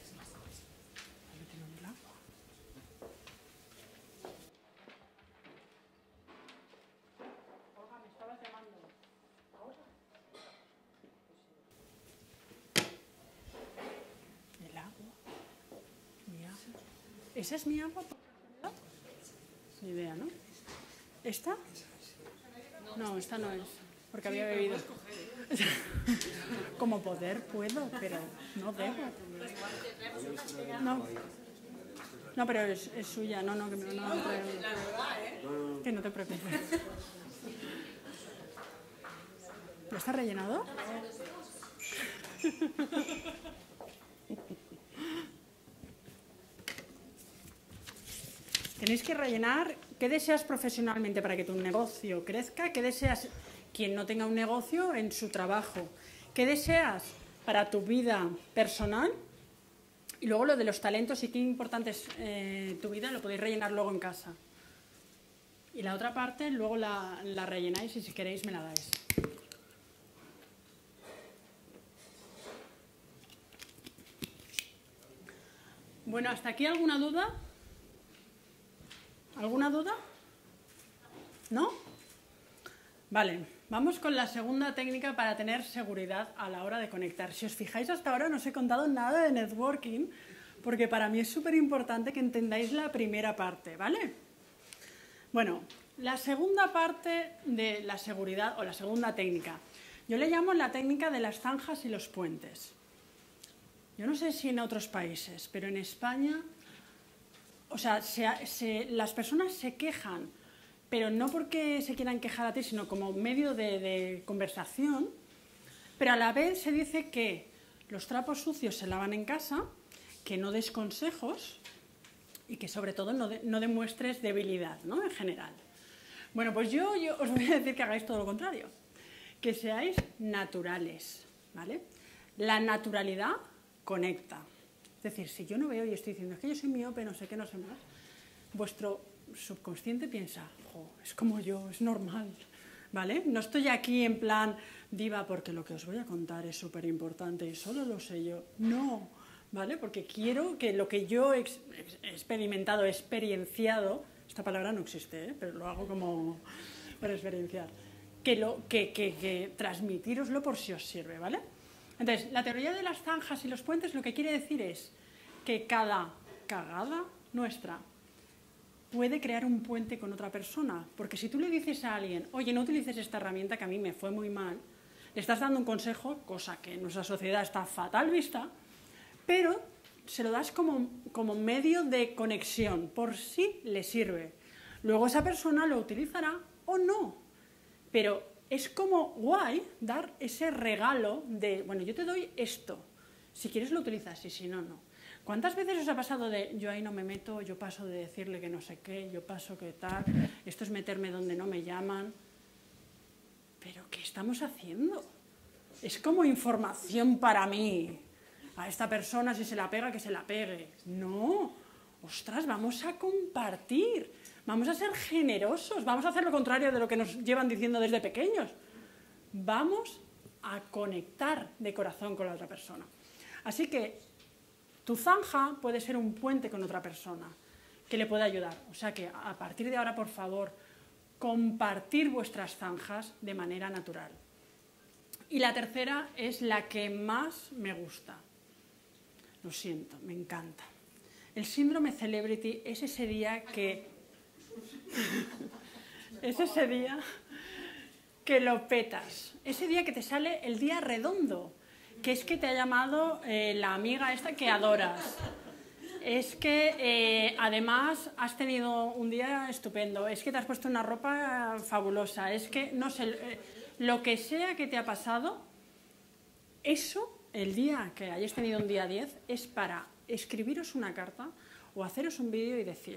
El agua. Mi agua. ¿Esa es mi agua? Ni idea, ¿no? ¿Esta? No, esta no es, porque había bebido. Como poder puedo, pero no debo. No, pero es suya, no, que no te preocupes. ¿Lo está rellenado? Tenéis que rellenar qué deseas profesionalmente para que tu negocio crezca, qué deseas quien no tenga un negocio en su trabajo, qué deseas para tu vida personal y luego lo de los talentos y qué importante es tu vida lo podéis rellenar luego en casa. Y la otra parte luego la rellenáis y si queréis me la dais. Bueno, ¿hasta aquí alguna duda? ¿Alguna duda? ¿No? Vale, vamos con la segunda técnica para tener seguridad a la hora de conectar. Si os fijáis, hasta ahora no os he contado nada de networking, porque para mí es súper importante que entendáis la primera parte, ¿vale? Bueno, la segunda parte de la seguridad, o la segunda técnica, yo le llamo la técnica de las zanjas y los puentes. Yo no sé si en otros países, pero en España... O sea, las personas se quejan pero no porque se quieran quejar a ti, sino como medio de conversación, pero a la vez se dice que los trapos sucios se lavan en casa, que no des consejos y que sobre todo no demuestres debilidad, ¿no? En general. Bueno, pues yo os voy a decir que hagáis todo lo contrario, que seáis naturales, ¿vale? La naturalidad conecta. Es decir, si yo no veo y estoy diciendo, es que yo soy miope, no sé qué, no sé más, vuestro subconsciente piensa, jo, es como yo, es normal, ¿vale? No estoy aquí en plan diva porque lo que os voy a contar es súper importante y solo lo sé yo. No, ¿vale? Porque quiero que lo que yo he experimentado, experienciado, esta palabra no existe, ¿eh? Pero lo hago como para experienciar, que transmitíroslo por si os sirve, ¿vale? Entonces, la teoría de las zanjas y los puentes lo que quiere decir es que cada cagada nuestra puede crear un puente con otra persona, porque si tú le dices a alguien, oye, no utilices esta herramienta que a mí me fue muy mal, le estás dando un consejo, cosa que en nuestra sociedad está fatal vista, pero se lo das como medio de conexión, por si le sirve. Luego esa persona lo utilizará o no, pero es como guay dar ese regalo de, bueno, yo te doy esto, si quieres lo utilizas y si no, no. ¿Cuántas veces os ha pasado de yo ahí no me meto, yo paso de decirle que no sé qué, yo paso que tal, esto es meterme donde no me llaman? ¿Pero qué estamos haciendo? Es como información para mí. A esta persona si se la pega, que se la pegue. No, ostras, vamos a compartir, vamos a ser generosos, vamos a hacer lo contrario de lo que nos llevan diciendo desde pequeños. Vamos a conectar de corazón con la otra persona. Así que tu zanja puede ser un puente con otra persona que le pueda ayudar. O sea que a partir de ahora, por favor, compartir vuestras zanjas de manera natural. Y la tercera es la que más me gusta. Lo siento, me encanta. El síndrome celebrity es ese día que... es ese día que lo petas. Ese día que te sale el día redondo. Que es que te ha llamado la amiga esta que adoras. Es que además has tenido un día estupendo. Es que te has puesto una ropa fabulosa. Es que, no sé, lo que sea que te ha pasado, eso, el día que hayáis tenido un día 10, es para escribiros una carta o haceros un vídeo y decir,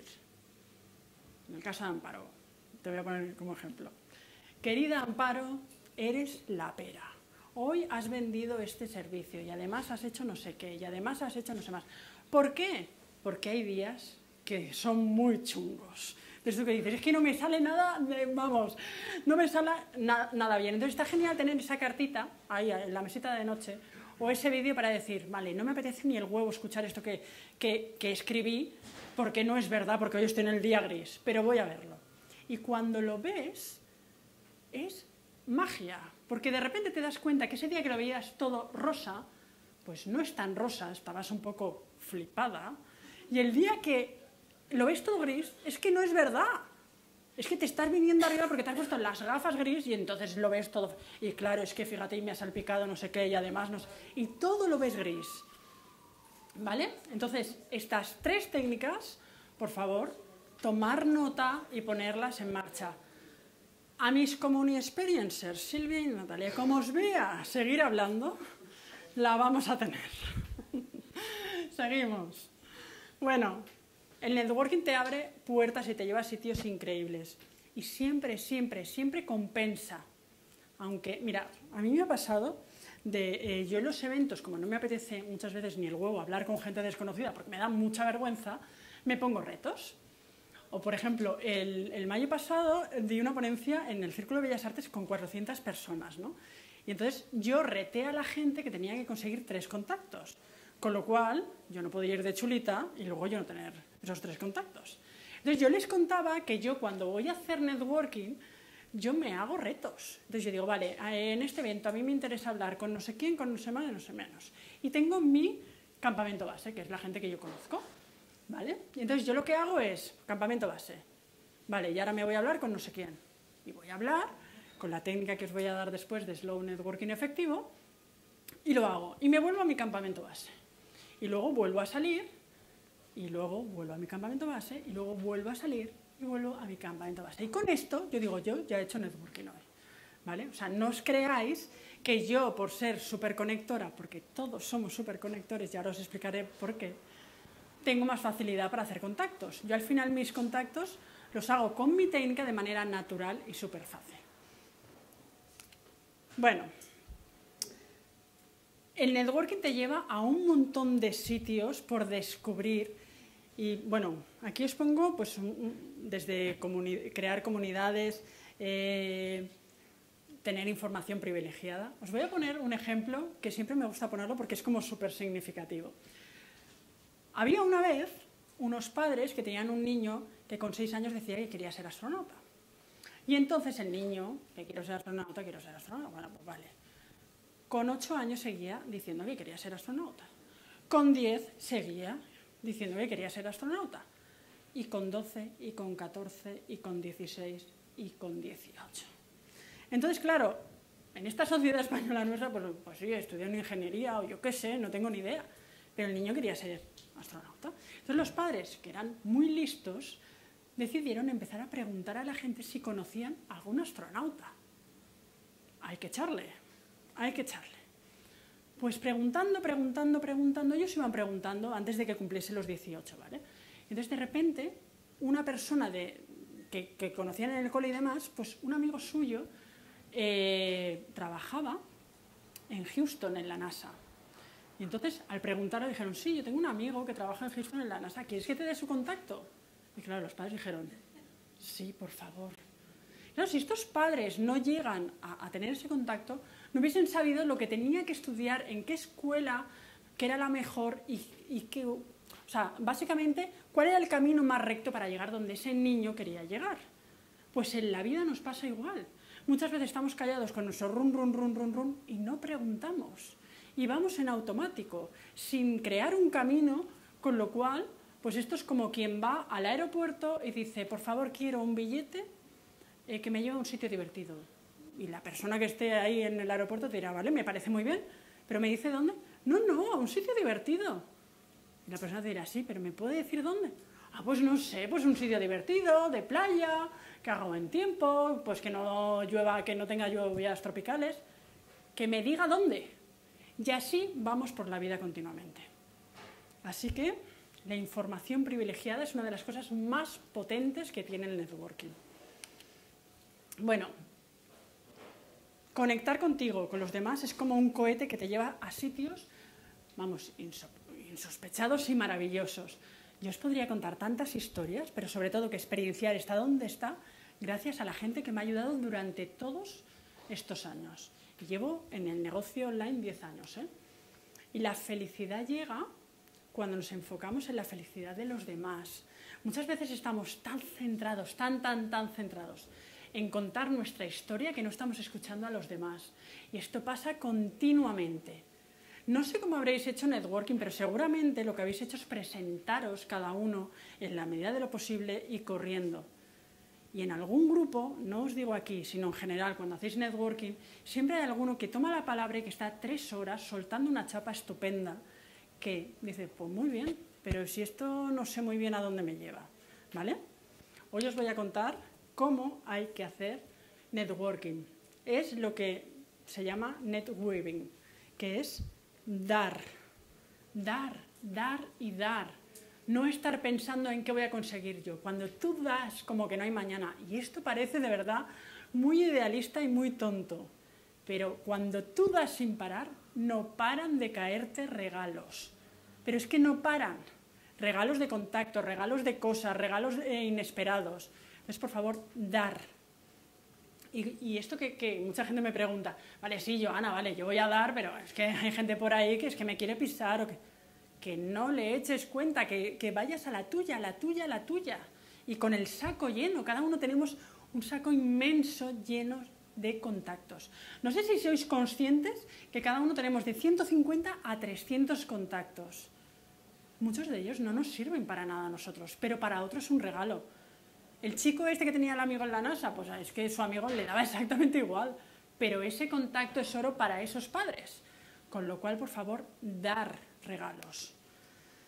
en el caso de Amparo, te voy a poner como ejemplo, querida Amparo, eres la pera. Hoy has vendido este servicio y además has hecho no sé qué y además has hecho no sé más. ¿Por qué? Porque hay días que son muy chungos. Desde que dices, es que no me sale nada, vamos, no me sale nada bien. Entonces está genial tener esa cartita ahí en la mesita de noche o ese vídeo para decir, vale, no me apetece ni el huevo escuchar esto que escribí porque no es verdad, porque hoy estoy en el día gris, pero voy a verlo. Y cuando lo ves, es magia. Porque de repente te das cuenta que ese día que lo veías todo rosa, pues no es tan rosa, estabas un poco flipada. Y el día que lo ves todo gris, es que no es verdad. Es que te estás viniendo arriba porque te has puesto las gafas gris y entonces lo ves todo. Y claro, es que fíjate, y me ha salpicado no sé qué y además no sé. Y todo lo ves gris. ¿Vale? Entonces, estas tres técnicas, por favor, tomar nota y ponerlas en marcha. A mis community experiencers, Silvia y Natalia, como os vea seguir hablando, la vamos a tener. Seguimos. Bueno, el networking te abre puertas y te lleva a sitios increíbles. Y siempre, siempre, siempre compensa. Aunque, mira, a mí me ha pasado yo en los eventos, como no me apetece muchas veces ni el huevo hablar con gente desconocida porque me da mucha vergüenza, me pongo retos. O, por ejemplo, el mayo pasado di una ponencia en el Círculo de Bellas Artes con 400 personas, ¿no? Y entonces yo reté a la gente que tenía que conseguir 3 contactos. Con lo cual, yo no podía ir de chulita y luego yo no tener esos 3 contactos. Entonces yo les contaba que yo cuando voy a hacer networking, yo me hago retos. Entonces yo digo, vale, en este evento a mí me interesa hablar con no sé quién, con no sé más y no sé menos. Y tengo mi campamento base, que es la gente que yo conozco. ¿Vale? Y entonces yo lo que hago es campamento base. Vale, y ahora me voy a hablar con no sé quién. Y voy a hablar con la técnica que os voy a dar después de Slow Networking efectivo y lo hago. Y me vuelvo a mi campamento base. Y luego vuelvo a salir y luego vuelvo a mi campamento base y luego vuelvo a salir y vuelvo a mi campamento base. Y con esto, yo digo, yo ya he hecho networking hoy, ¿vale? O sea, no os creáis que yo, por ser superconectora, porque todos somos superconectores, y ahora os explicaré por qué, tengo más facilidad para hacer contactos. Yo al final mis contactos los hago con mi técnica de manera natural y súper fácil. Bueno, el networking te lleva a un montón de sitios por descubrir. Y bueno, aquí os pongo pues, desde crear comunidades, tener información privilegiada. Os voy a poner un ejemplo que siempre me gusta ponerlo porque es como súper significativo. Había una vez unos padres que tenían un niño que con 6 años decía que quería ser astronauta. Y entonces el niño, que quiero ser astronauta, bueno, pues vale. Con 8 años seguía diciendo que quería ser astronauta. Con 10 seguía diciendo que quería ser astronauta. Y con 12, y con 14, y con 16, y con 18. Entonces, claro, en esta sociedad española nuestra, pues sí, estudié en ingeniería o yo qué sé, no tengo ni idea. Pero el niño quería ser astronauta. Entonces los padres, que eran muy listos, decidieron empezar a preguntar a la gente si conocían a algún astronauta. Hay que echarle. Pues preguntando, ellos iban preguntando antes de que cumpliese los 18, ¿vale? Entonces, de repente, una persona que conocían en el cole y demás, pues un amigo suyo trabajaba en Houston, en la NASA. Y entonces, al preguntarle, dijeron, sí, yo tengo un amigo que trabaja en Houston, en la NASA, ¿quieres que te dé su contacto? Y claro, los padres dijeron, sí, por favor. Claro, si estos padres no llegan a tener ese contacto, no hubiesen sabido lo que tenía que estudiar, en qué escuela, qué era la mejor y qué... O sea, básicamente, ¿cuál era el camino más recto para llegar donde ese niño quería llegar? Pues en la vida nos pasa igual. Muchas veces estamos callados con nuestro run y no preguntamos. Y vamos en automático, sin crear un camino, con lo cual, pues esto es como quien va al aeropuerto y dice, por favor, quiero un billete que me lleve a un sitio divertido. Y la persona que esté ahí en el aeropuerto te dirá, vale, me parece muy bien, pero ¿me dice dónde? No, a un sitio divertido. Y la persona te dirá, sí, pero ¿me puede decir dónde? Ah, pues no sé, pues un sitio divertido, de playa, que haga buen tiempo, pues que no llueva, que no tenga lluvias tropicales. Que me diga dónde. Y así vamos por la vida continuamente. Así que la información privilegiada es una de las cosas más potentes que tiene el networking. Bueno, conectar contigo, con los demás, es como un cohete que te lleva a sitios, vamos, insospechados y maravillosos. Yo os podría contar tantas historias, pero sobre todo que experienciar está donde está, gracias a la gente que me ha ayudado durante todos estos años. Y llevo en el negocio online 10 años, ¿eh? Y la felicidad llega cuando nos enfocamos en la felicidad de los demás. Muchas veces estamos tan centrados, tan centrados en contar nuestra historia que no estamos escuchando a los demás. Y esto pasa continuamente. No sé cómo habréis hecho networking, pero seguramente lo que habéis hecho es presentaros cada uno en la medida de lo posible y corriendo. Y en algún grupo, no os digo aquí, sino en general, cuando hacéis networking, siempre hay alguno que toma la palabra y que está 3 horas soltando una chapa estupenda, que dice, pues muy bien, pero si esto no sé muy bien a dónde me lleva, ¿vale? Hoy os voy a contar cómo hay que hacer networking. Es lo que se llama netweaving, que es dar y dar. No estar pensando en qué voy a conseguir yo. Cuando tú das, como que no hay mañana. Y esto parece de verdad muy idealista y muy tonto. Pero cuando tú das sin parar, no paran de caerte regalos. Pero es que no paran. Regalos de contacto, regalos de cosas, regalos inesperados. Entonces, por favor, dar. Y esto que mucha gente me pregunta, vale, sí, Joana, vale, yo voy a dar, pero es que hay gente por ahí que es que me quiere pisar o que no le eches cuenta, que vayas a la tuya. Y con el saco lleno, cada uno tenemos un saco inmenso lleno de contactos. No sé si sois conscientes que cada uno tenemos de 150 a 300 contactos. Muchos de ellos no nos sirven para nada a nosotros, pero para otros es un regalo. El chico este que tenía el amigo en la NASA, pues es que su amigo le daba exactamente igual, pero ese contacto es oro para esos padres. Con lo cual, por favor, dar regalos.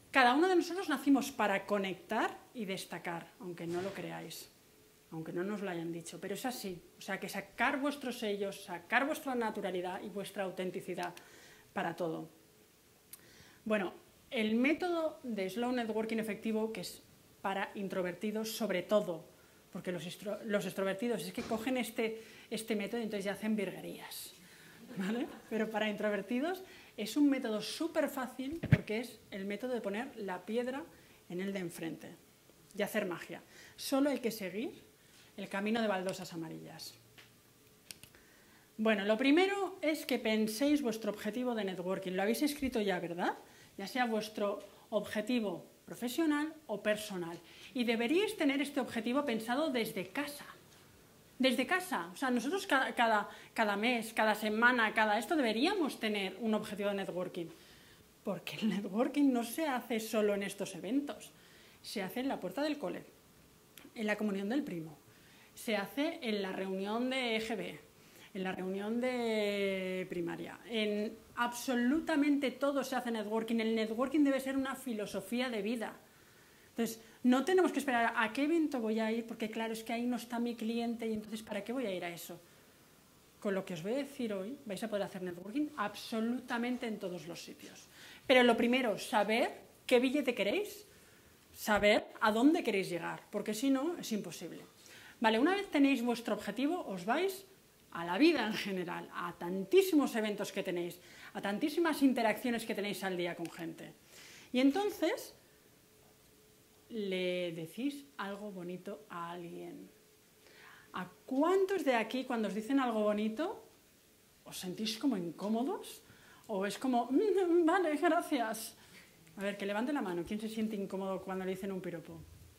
Cada uno de nosotros nacimos para conectar y destacar, aunque no lo creáis, aunque no nos lo hayan dicho, pero es así. O sea, que sacar vuestros sellos, sacar vuestra naturalidad y vuestra autenticidad para todo. Bueno, el método de Slow Networking efectivo, que es para introvertidos sobre todo, porque los extrovertidos es que cogen este método y entonces ya hacen virguerías, ¿vale? Pero para introvertidos es un método súper fácil porque es el método de poner la piedra en el de enfrente y hacer magia. Solo hay que seguir el camino de baldosas amarillas. Bueno, lo primero es que penséis vuestro objetivo de networking. Lo habéis escrito ya, ¿verdad? Ya sea vuestro objetivo profesional o personal. Y deberíais tener este objetivo pensado desde casa. Desde casa. O sea, nosotros cada mes, cada semana, esto deberíamos tener un objetivo de networking. Porque el networking no se hace solo en estos eventos. Se hace en la puerta del cole, en la comunión del primo, se hace en la reunión de EGB, en la reunión de primaria. En absolutamente todo se hace networking. El networking debe ser una filosofía de vida. Entonces, no tenemos que esperar a qué evento voy a ir, porque claro, es que ahí no está mi cliente y entonces ¿para qué voy a ir a eso? Con lo que os voy a decir hoy, vais a poder hacer networking absolutamente en todos los sitios. Pero lo primero, saber qué billete queréis, saber a dónde queréis llegar, porque si no, es imposible. Vale, una vez tenéis vuestro objetivo, os vais a la vida en general, a tantísimos eventos que tenéis, a tantísimas interacciones que tenéis al día con gente. Y entonces le decís algo bonito a alguien. ¿A cuántos de aquí, cuando os dicen algo bonito, os sentís como incómodos? ¿O es como, vale, gracias? A ver, que levante la mano. ¿Quién se siente incómodo cuando le dicen un piropo?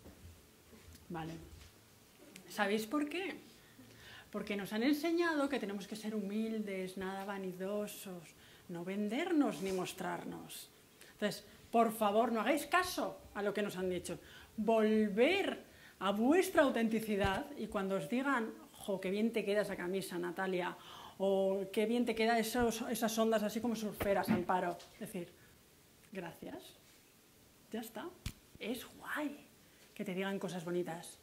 Vale. ¿Sabéis por qué? Porque nos han enseñado que tenemos que ser humildes, nada vanidosos, no vendernos ni mostrarnos. Entonces, por favor, no hagáis caso a lo que nos han dicho. Volver a vuestra autenticidad y cuando os digan, jo, qué bien te queda esa camisa, Natalia, o qué bien te quedan esas ondas así como surferas, Amparo. Decir, gracias, ya está. Es guay que te digan cosas bonitas.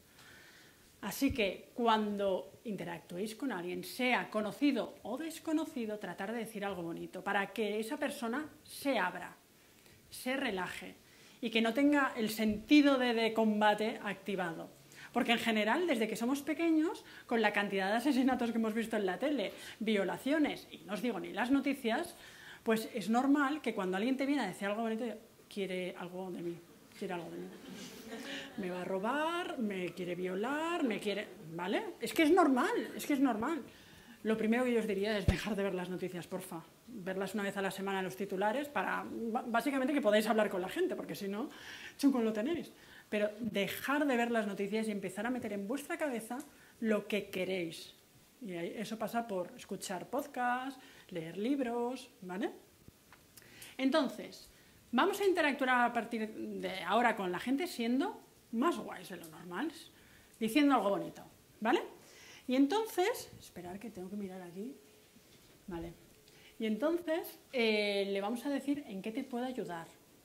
Así que cuando interactuéis con alguien, sea conocido o desconocido, tratar de decir algo bonito para que esa persona se abra, se relaje y que no tenga el sentido de combate activado. Porque en general, desde que somos pequeños, con la cantidad de asesinatos que hemos visto en la tele, violaciones, y no os digo ni las noticias, pues es normal que cuando alguien te viene a decir algo bonito, quiere algo de mí, quiere algo de mí. Me va a robar, me quiere violar, me quiere... ¿Vale? Es que es normal, es que es normal. Lo primero que yo os diría es dejar de ver las noticias, porfa. Verlas una vez a la semana en los titulares para, básicamente, que podáis hablar con la gente, porque si no, chungo lo tenéis. Pero dejar de ver las noticias y empezar a meter en vuestra cabeza lo que queréis. Y eso pasa por escuchar podcasts, leer libros, ¿vale? Entonces, vamos a interactuar a partir de ahora con la gente siendo más guays de lo normal, diciendo algo bonito, ¿vale? Y entonces, esperar que tengo que mirar aquí, ¿vale? Y entonces le vamos a decir en qué te puedo ayudar.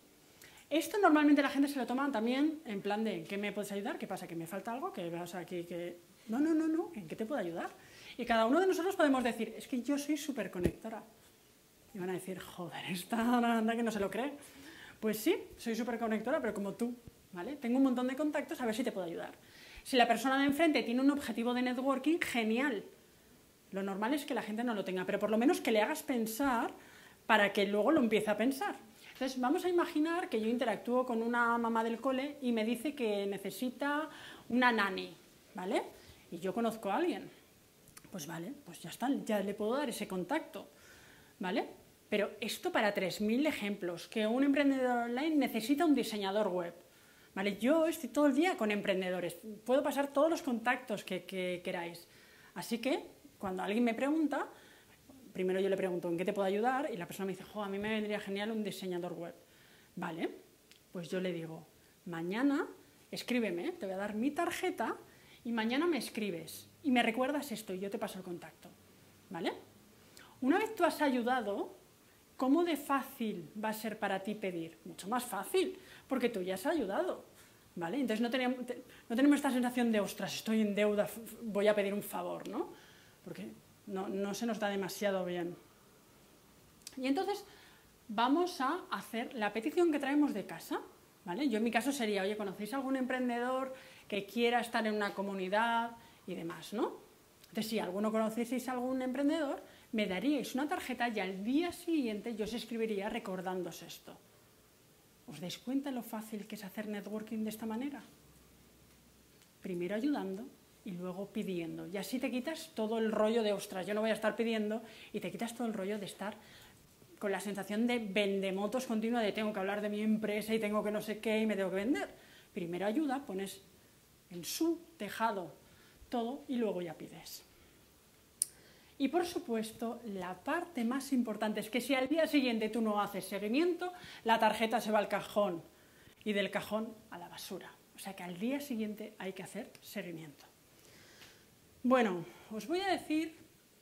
Esto normalmente la gente se lo toma también en plan de ¿en qué me puedes ayudar? ¿Qué pasa? ¿Que me falta algo? ¿Que vas aquí? Que... No, ¿en qué te puedo ayudar? Y cada uno de nosotros podemos decir, es que yo soy súper conectora. Y van a decir, joder, esta anda que no se lo cree. Pues sí, soy súper conectora, pero como tú, ¿vale? Tengo un montón de contactos, a ver si te puedo ayudar. Si la persona de enfrente tiene un objetivo de networking, genial. Lo normal es que la gente no lo tenga, pero por lo menos que le hagas pensar para que luego lo empiece a pensar. Entonces, vamos a imaginar que yo interactúo con una mamá del cole y me dice que necesita una nani, ¿vale? Y yo conozco a alguien. Pues vale, pues ya está, ya le puedo dar ese contacto, ¿vale? Pero esto para 3.000 ejemplos, que un emprendedor online necesita un diseñador web, ¿vale? Yo estoy todo el día con emprendedores, puedo pasar todos los contactos que queráis. Así que, cuando alguien me pregunta, primero yo le pregunto ¿en qué te puedo ayudar? Y la persona me dice, jo, a mí me vendría genial un diseñador web. Vale, pues yo le digo, mañana escríbeme, te voy a dar mi tarjeta y mañana me escribes y me recuerdas esto y yo te paso el contacto, ¿vale? Una vez tú has ayudado, ¿cómo de fácil va a ser para ti pedir? Mucho más fácil, porque tú ya has ayudado, ¿vale? Entonces no tenemos esta sensación de, ostras, estoy en deuda, voy a pedir un favor, ¿no? Porque no se nos da demasiado bien. Y entonces vamos a hacer la petición que traemos de casa, ¿vale? Yo en mi caso sería, oye, ¿conocéis algún emprendedor que quiera estar en una comunidad y demás, ¿no? Entonces, si alguno conocéis algún emprendedor, me daríais una tarjeta y al día siguiente yo os escribiría recordándoos esto. ¿Os dais cuenta lo fácil que es hacer networking de esta manera? Primero ayudando y luego pidiendo. Y así te quitas todo el rollo de, ostras, yo no voy a estar pidiendo, y te quitas todo el rollo de estar con la sensación de vendemotos continua, de tengo que hablar de mi empresa y tengo que no sé qué y me tengo que vender. Primero ayuda, pones en su tejado todo y luego ya pides. Y por supuesto, la parte más importante es que si al día siguiente tú no haces seguimiento, la tarjeta se va al cajón y del cajón a la basura. O sea que al día siguiente hay que hacer seguimiento. Bueno, os voy a decir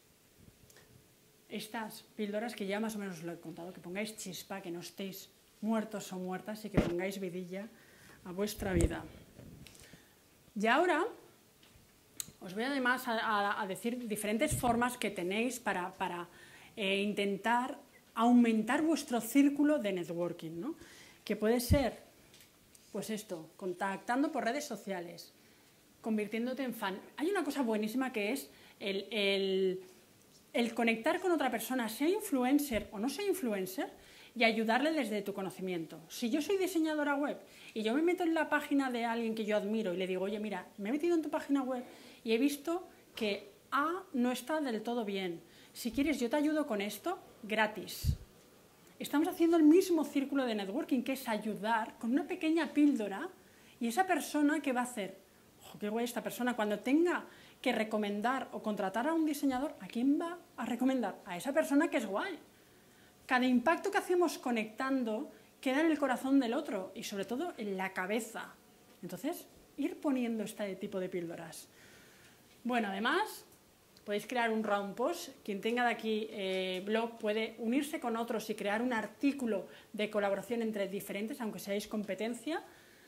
estas píldoras que ya más o menos os lo he contado, que pongáis chispa, que no estéis muertos o muertas y que pongáis vidilla a vuestra vida. Y ahora os voy además a decir diferentes formas que tenéis para intentar aumentar vuestro círculo de networking, ¿no? Que puede ser, pues esto, contactando por redes sociales, convirtiéndote en fan. Hay una cosa buenísima que es el conectar con otra persona, sea influencer o no sea influencer, y ayudarle desde tu conocimiento. Si yo soy diseñadora web y yo me meto en la página de alguien que yo admiro y le digo, oye, mira, me he metido en tu página web y he visto que A no está del todo bien. Si quieres, yo te ayudo con esto gratis. Estamos haciendo el mismo círculo de networking, que es ayudar con una pequeña píldora, y esa persona, ¿qué va a hacer? Ojo, qué guay esta persona, cuando tenga que recomendar o contratar a un diseñador, ¿a quién va a recomendar? A esa persona que es guay. Cada impacto que hacemos conectando queda en el corazón del otro y sobre todo en la cabeza. Entonces, ir poniendo este tipo de píldoras. Bueno, además, podéis crear un round post. Quien tenga de aquí blog puede unirse con otros y crear un artículo de colaboración entre diferentes, aunque seáis competencia.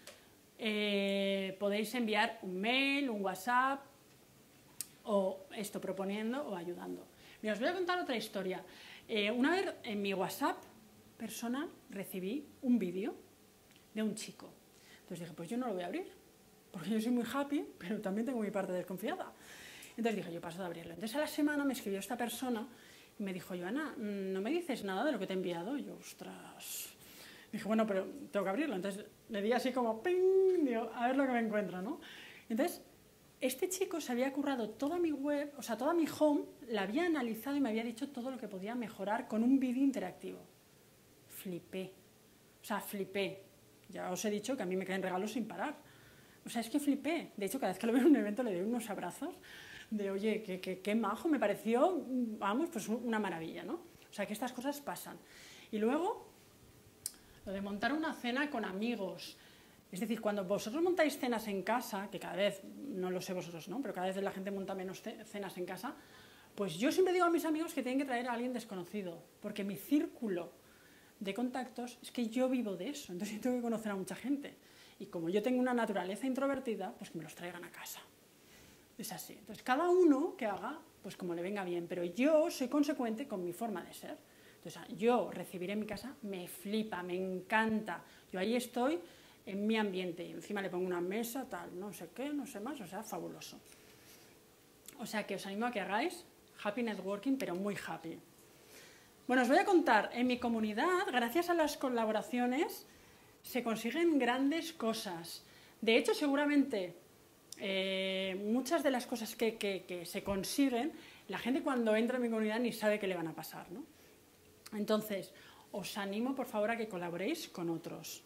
Podéis enviar un mail, un WhatsApp, o esto proponiendo o ayudando. Mira, os voy a contar otra historia. Una vez en mi WhatsApp personal recibí un vídeo de un chico. Entonces dije, pues yo no lo voy a abrir, porque yo soy muy happy, pero también tengo mi parte desconfiada. Entonces dije, yo paso de abrirlo. Entonces a la semana me escribió esta persona y me dijo, Joana, ¿no me dices nada de lo que te he enviado? Y yo, ostras. Dije, bueno, pero tengo que abrirlo. Entonces le di así como, ¡ping! Digo, a ver lo que me encuentro, ¿no? Entonces, este chico se había currado toda mi web, o sea, toda mi home, la había analizado y me había dicho todo lo que podía mejorar con un vídeo interactivo. Flipé. O sea, flipé. Ya os he dicho que a mí me caen regalos sin parar. O sea, es que flipé. De hecho, cada vez que lo veo en un evento le doy unos abrazos de, oye, qué majo, me pareció, vamos, pues una maravilla, ¿no? O sea, que estas cosas pasan. Y luego, lo de montar una cena con amigos. Es decir, cuando vosotros montáis cenas en casa, que cada vez, no lo sé vosotros, ¿no? Pero cada vez la gente monta menos cenas en casa, pues yo siempre digo a mis amigos que tienen que traer a alguien desconocido, porque mi círculo de contactos es que yo vivo de eso, entonces yo tengo que conocer a mucha gente. Y como yo tengo una naturaleza introvertida, pues que me los traigan a casa. Es así. Entonces, cada uno que haga, pues como le venga bien, pero yo soy consecuente con mi forma de ser. Entonces, yo recibir en mi casa me flipa, me encanta. Yo ahí estoy en mi ambiente y encima le pongo una mesa, tal, no sé qué, no sé más, o sea, fabuloso. O sea que os animo a que hagáis happy networking, pero muy happy. Bueno, os voy a contar, en mi comunidad, gracias a las colaboraciones, se consiguen grandes cosas. De hecho, seguramente muchas de las cosas que se consiguen, la gente cuando entra en mi comunidad ni sabe qué le van a pasar, ¿no? Entonces, os animo, por favor, a que colaboréis con otros.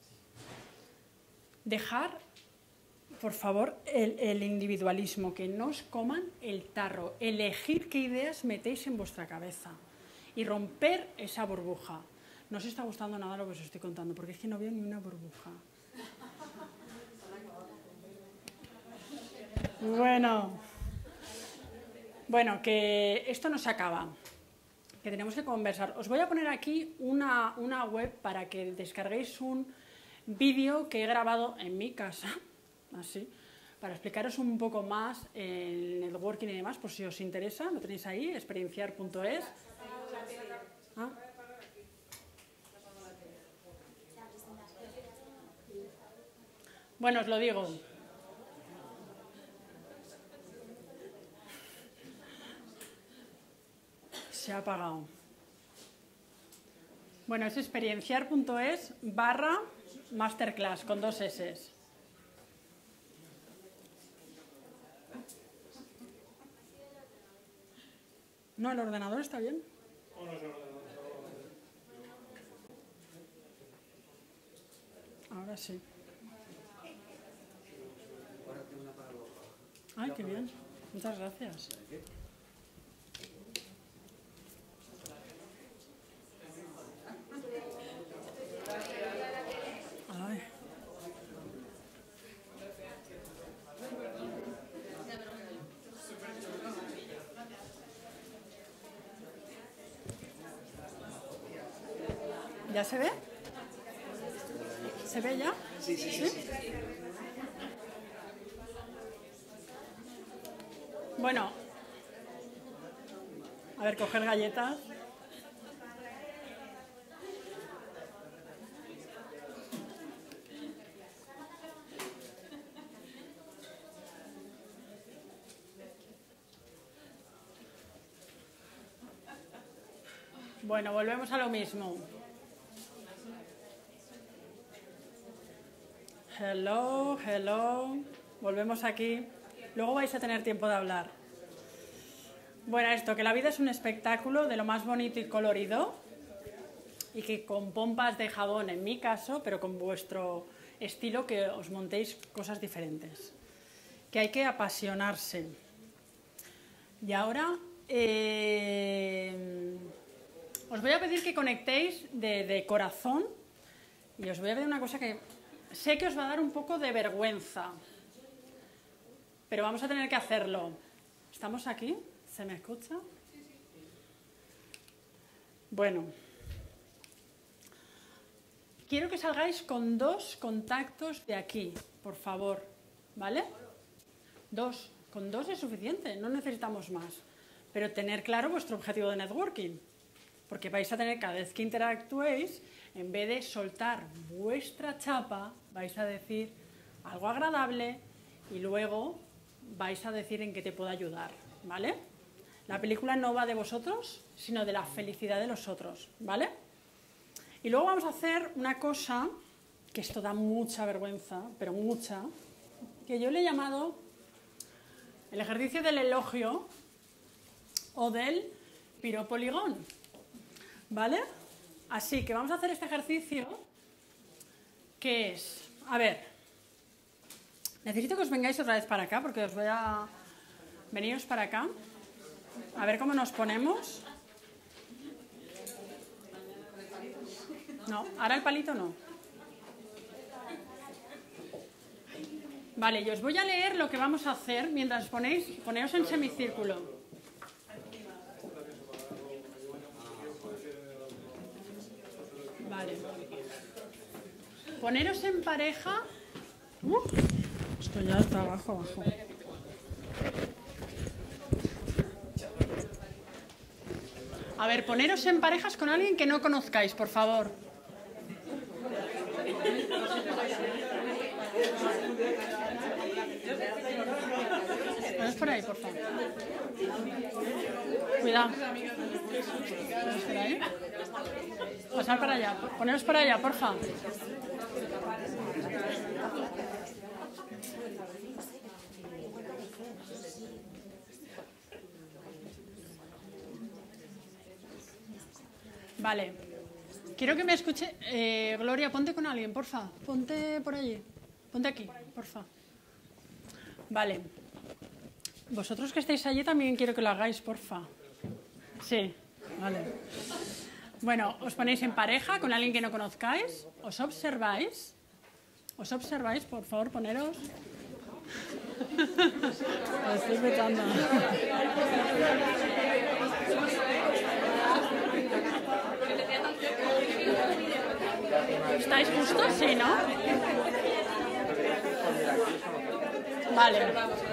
Dejar, por favor, el individualismo, que no os coman el tarro. Elegir qué ideas metéis en vuestra cabeza y romper esa burbuja. No os está gustando nada lo que os estoy contando, porque es que no veo ni una burbuja. Bueno, que esto no se acaba. que tenemos que conversar. Os voy a poner aquí una web para que descarguéis un vídeo que he grabado en mi casa, así, para explicaros un poco más el networking y demás, por si os interesa. Lo tenéis ahí, experienciar.es. ¿Ah? Bueno, os lo digo. Se ha apagado. Bueno, es experienciar.es/masterclass con 2 S. No, el ordenador está bien. Ahora sí. Ay, qué bien. Muchas gracias. Ay. ¿Ya se ve? ¿Se ve ya? Sí. Bueno, a ver, coger galletas. Bueno, volvemos a lo mismo. Hello. Volvemos aquí. Luego vais a tener tiempo de hablar. Bueno, esto, que la vida es un espectáculo de lo más bonito y colorido y que con pompas de jabón, en mi caso, pero con vuestro estilo, que os montéis cosas diferentes. Que hay que apasionarse. Y ahora os voy a pedir que conectéis de corazón y os voy a pedir una cosa que sé que os va a dar un poco de vergüenza, pero vamos a tener que hacerlo. ¿Estamos aquí? ¿Se me escucha? Bueno, quiero que salgáis con 2 contactos de aquí, por favor, ¿vale? 2, con 2 es suficiente, no necesitamos más, pero tener claro vuestro objetivo de networking, porque vais a tener, cada vez que interactuéis, en vez de soltar vuestra chapa, vais a decir algo agradable y luego vais a decir en qué te puedo ayudar, ¿vale? La película no va de vosotros, sino de la felicidad de los otros, ¿vale? Y luego vamos a hacer una cosa, que esto da mucha vergüenza, pero mucha, que yo le he llamado el ejercicio del elogio o del piropoligón, ¿vale? Así que vamos a hacer este ejercicio, que es, a ver, necesito que os vengáis otra vez para acá, porque os voy a... Veniros para acá. A ver cómo nos ponemos. No, ahora el palito no. Vale, y os voy a leer lo que vamos a hacer mientras poneos en semicírculo. Vale. Poneros en pareja. Esto ya está abajo. A ver, poneros en parejas con alguien que no conozcáis, por favor. Poneros por ahí, por favor. Cuidado. Poneros por ahí. Pasad para allá. Poneros por allá, porfa. Vale. Quiero que me escuche. Gloria, ponte con alguien, porfa. Ponte por allí. Ponte aquí, porfa. Vale. Vosotros que estáis allí también quiero que lo hagáis, porfa. Sí, vale. Bueno, os ponéis en pareja con alguien que no conozcáis. Os observáis, por favor, poneros. Lo estoy petando. ¿Estáis justos? Sí, ¿no? Vale.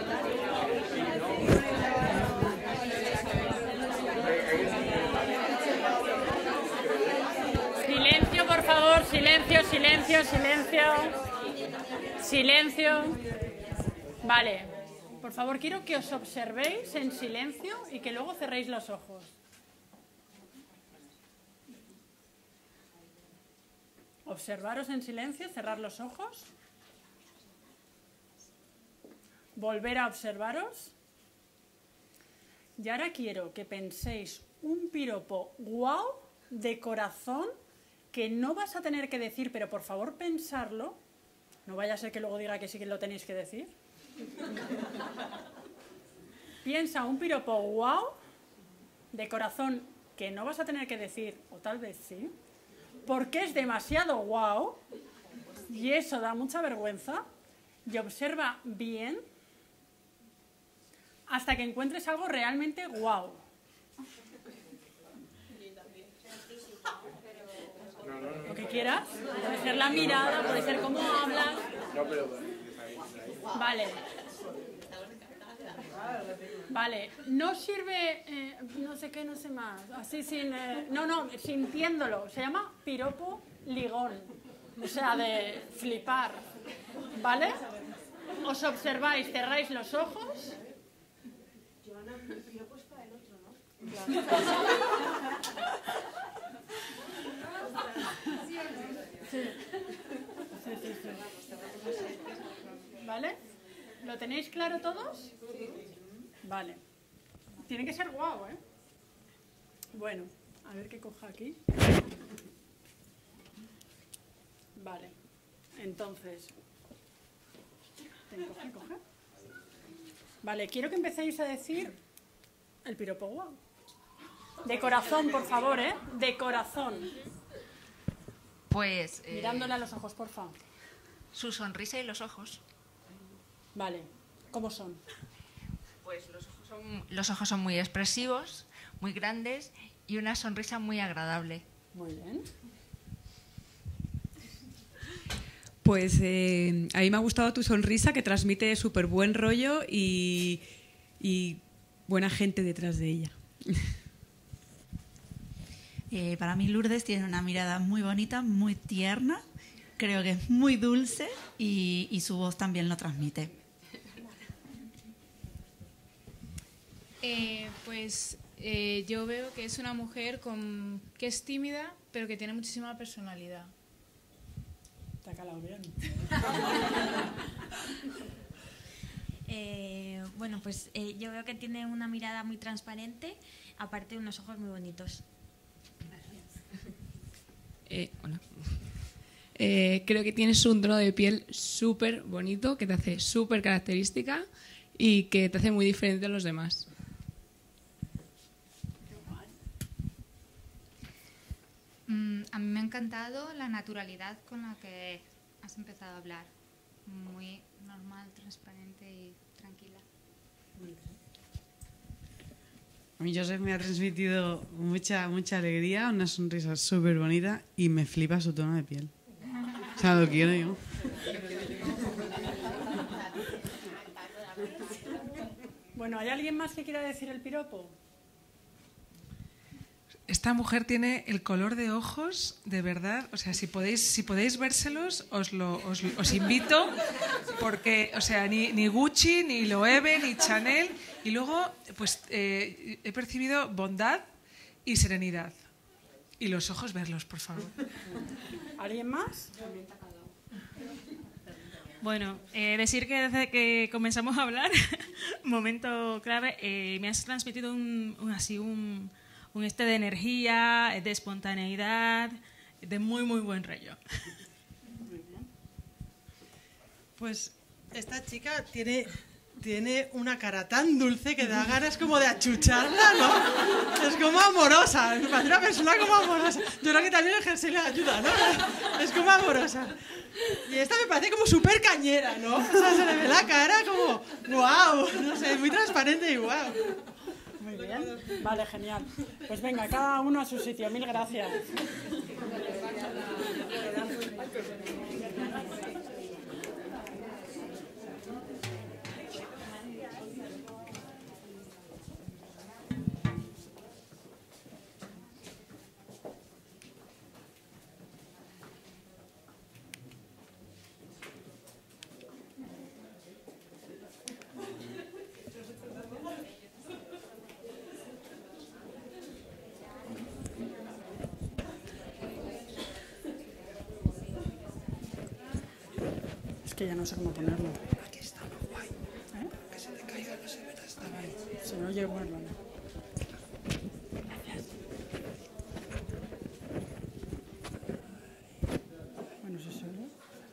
Silencio, por favor, silencio, silencio, silencio. Silencio. Vale. Por favor, quiero que os observéis en silencio y que luego cerréis los ojos. Observaros en silencio, cerrar los ojos. Volver a observaros. Y ahora quiero que penséis un piropo guau de corazón que no vas a tener que decir, pero por favor pensarlo. No vaya a ser que luego diga que sí que lo tenéis que decir. Piensa un piropo guau de corazón que no vas a tener que decir, o tal vez sí, porque es demasiado guau y eso da mucha vergüenza. Y observa bien hasta que encuentres algo realmente guau. Lo que quieras. Puede ser la mirada, puede ser cómo hablas. Vale. Vale. No sirve, no sé qué, no sé más. Así sin... no, sintiéndolo. Se llama piropo ligón. O sea, de flipar. ¿Vale? Os observáis, cerráis los ojos. Joana, el piropo es para el otro, ¿no? Sí. ¿Vale? ¿Lo tenéis claro todos? Vale. Tiene que ser guau, ¿eh? Bueno, a ver qué coja aquí. Vale. Entonces... ¿Coge? Vale, quiero que empecéis a decir el piropo guau. De corazón, por favor, ¿eh? De corazón. Pues... Mirándole a los ojos, por favor. Su sonrisa y los ojos. Vale. ¿Cómo son? Pues los ojos son muy expresivos, muy grandes y una sonrisa muy agradable. Muy bien. Pues a mí me ha gustado tu sonrisa, que transmite súper buen rollo y buena gente detrás de ella. Para mí Lourdes tiene una mirada muy bonita, muy tierna, creo que es muy dulce y su voz también lo transmite. Yo veo que es una mujer que es tímida, pero que tiene muchísima personalidad. Te ha calado bien. Yo veo que tiene una mirada muy transparente, aparte de unos ojos muy bonitos. Hola. Creo que tienes un tono de piel súper bonito, que te hace súper característica y que te hace muy diferente a los demás. A mí me ha encantado la naturalidad con la que has empezado a hablar. Muy normal, transparente y tranquila. A mí Josep me ha transmitido mucha alegría, una sonrisa súper bonita y me flipa su tono de piel. O sea, lo quiero yo. Bueno, ¿hay alguien más que quiera decir el piropo? Esta mujer tiene el color de ojos, de verdad, o sea, si podéis vérselos, os invito, porque, o sea, ni Gucci, ni Loewe, ni Chanel, y luego, pues, he percibido bondad y serenidad. Y los ojos, verlos, por favor. ¿Alguien más? Bueno, decir que desde que comenzamos a hablar, momento clave, me has transmitido un de energía, de espontaneidad, de muy, muy buen rollo. Pues esta chica tiene una cara tan dulce que da ganas como de achucharla, ¿no? Es como amorosa, me parece una persona como amorosa. Yo creo que también el jersey le ayuda, ¿no? Es como amorosa. Y esta me parece como súper cañera, ¿no? O sea, se le ve la cara como, wow, no sé, muy transparente y wow. Muy bien. Vale, genial. Pues venga, cada uno a su sitio. Mil gracias. Es que ya no sé cómo ponerlo. Aquí está muy guay. Que se te caiga la severa. Está bien. Se me oye bueno, ¿no? Bueno, ¿se oye?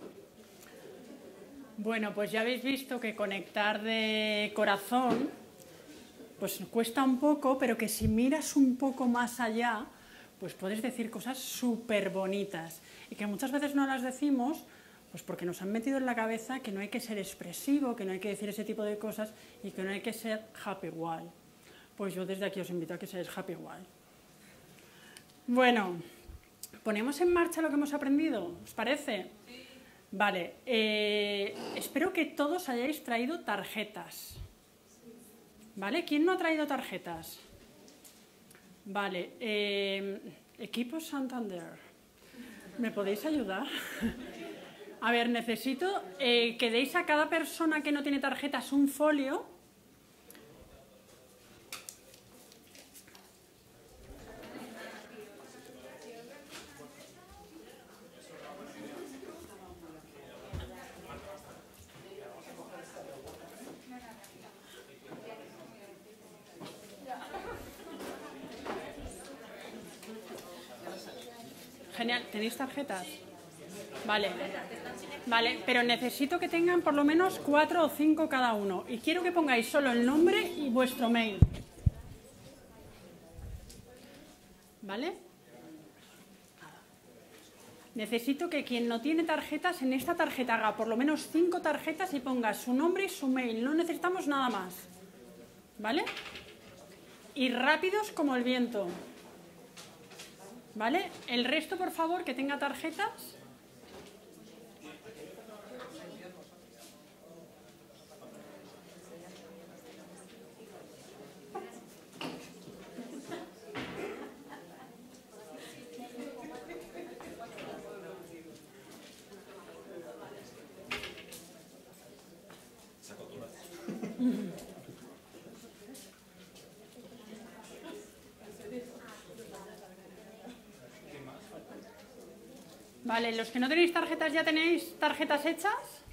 Bueno, pues ya habéis visto que conectar de corazón pues cuesta un poco, pero que si miras un poco más allá, pues puedes decir cosas súper bonitas y que muchas veces no las decimos pues porque nos han metido en la cabeza que no hay que ser expresivo, que no hay que decir ese tipo de cosas y que no hay que ser happy wild. Pues yo desde aquí os invito a que seáis happy wild. Bueno, ¿ponemos en marcha lo que hemos aprendido? ¿Os parece? Sí. Vale, espero que todos hayáis traído tarjetas. ¿Vale? ¿Quién no ha traído tarjetas? Vale, equipo Santander, ¿me podéis ayudar? A ver, necesito que deis a cada persona que no tiene tarjetas un folio. Genial, ¿tenéis tarjetas? Vale. Vale, pero necesito que tengan por lo menos 4 o 5 cada uno. Y quiero que pongáis solo el nombre y vuestro mail. ¿Vale? Necesito que quien no tiene tarjetas, en esta tarjeta haga por lo menos 5 tarjetas y ponga su nombre y su mail. No necesitamos nada más. ¿Vale? Y rápidos como el viento. ¿Vale? El resto, por favor, que tenga tarjetas. Vale, los que no tenéis tarjetas, ¿ya tenéis tarjetas hechas?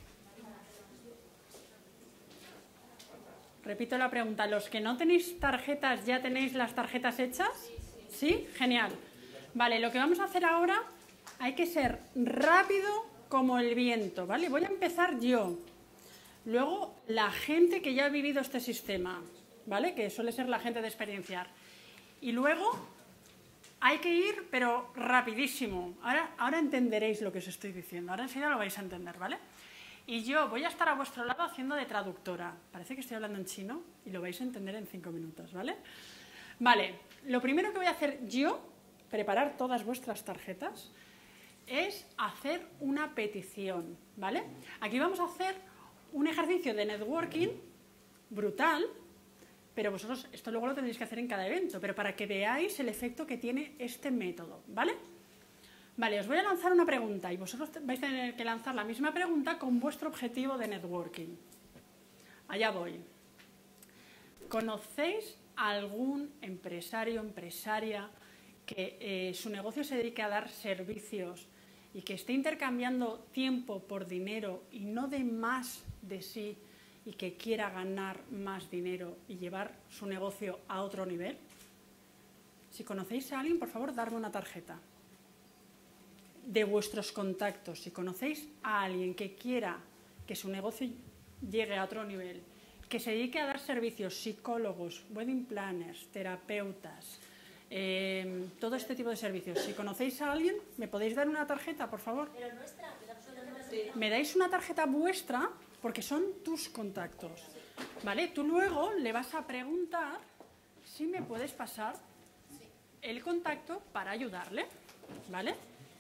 Repito la pregunta, ¿los que no tenéis tarjetas, ya tenéis las tarjetas hechas? ¿Sí? Genial. Vale, lo que vamos a hacer ahora, hay que ser rápido como el viento, ¿vale? Voy a empezar yo. Luego, la gente que ya ha vivido este sistema, ¿vale? Que suele ser la gente de experienciar. Y luego hay que ir, pero rapidísimo. Ahora entenderéis lo que os estoy diciendo. Ahora enseguida lo vais a entender, ¿vale? Y yo voy a estar a vuestro lado haciendo de traductora. Parece que estoy hablando en chino y lo vais a entender en 5 minutos, ¿vale? Vale, lo primero que voy a hacer yo, preparar todas vuestras tarjetas, es hacer una petición, ¿vale? Aquí vamos a hacer un ejercicio de networking brutal, pero vosotros esto luego lo tendréis que hacer en cada evento, pero para que veáis el efecto que tiene este método, ¿vale? Vale, os voy a lanzar una pregunta y vosotros vais a tener que lanzar la misma pregunta con vuestro objetivo de networking. Allá voy. ¿Conocéis a algún empresario, empresaria que su negocio se dedique a dar servicios y que esté intercambiando tiempo por dinero y no dé más de sí y que quiera ganar más dinero y llevar su negocio a otro nivel? Si conocéis a alguien, por favor, darme una tarjeta. De vuestros contactos, si conocéis a alguien que quiera que su negocio llegue a otro nivel, que se dedique a dar servicios, psicólogos, wedding planners, terapeutas, todo este tipo de servicios. Si conocéis a alguien, ¿me podéis dar una tarjeta, por favor? Pero nuestra, me dais una tarjeta vuestra porque son tus contactos, ¿vale? Tú luego le vas a preguntar si me puedes pasar el contacto para ayudarle, ¿vale?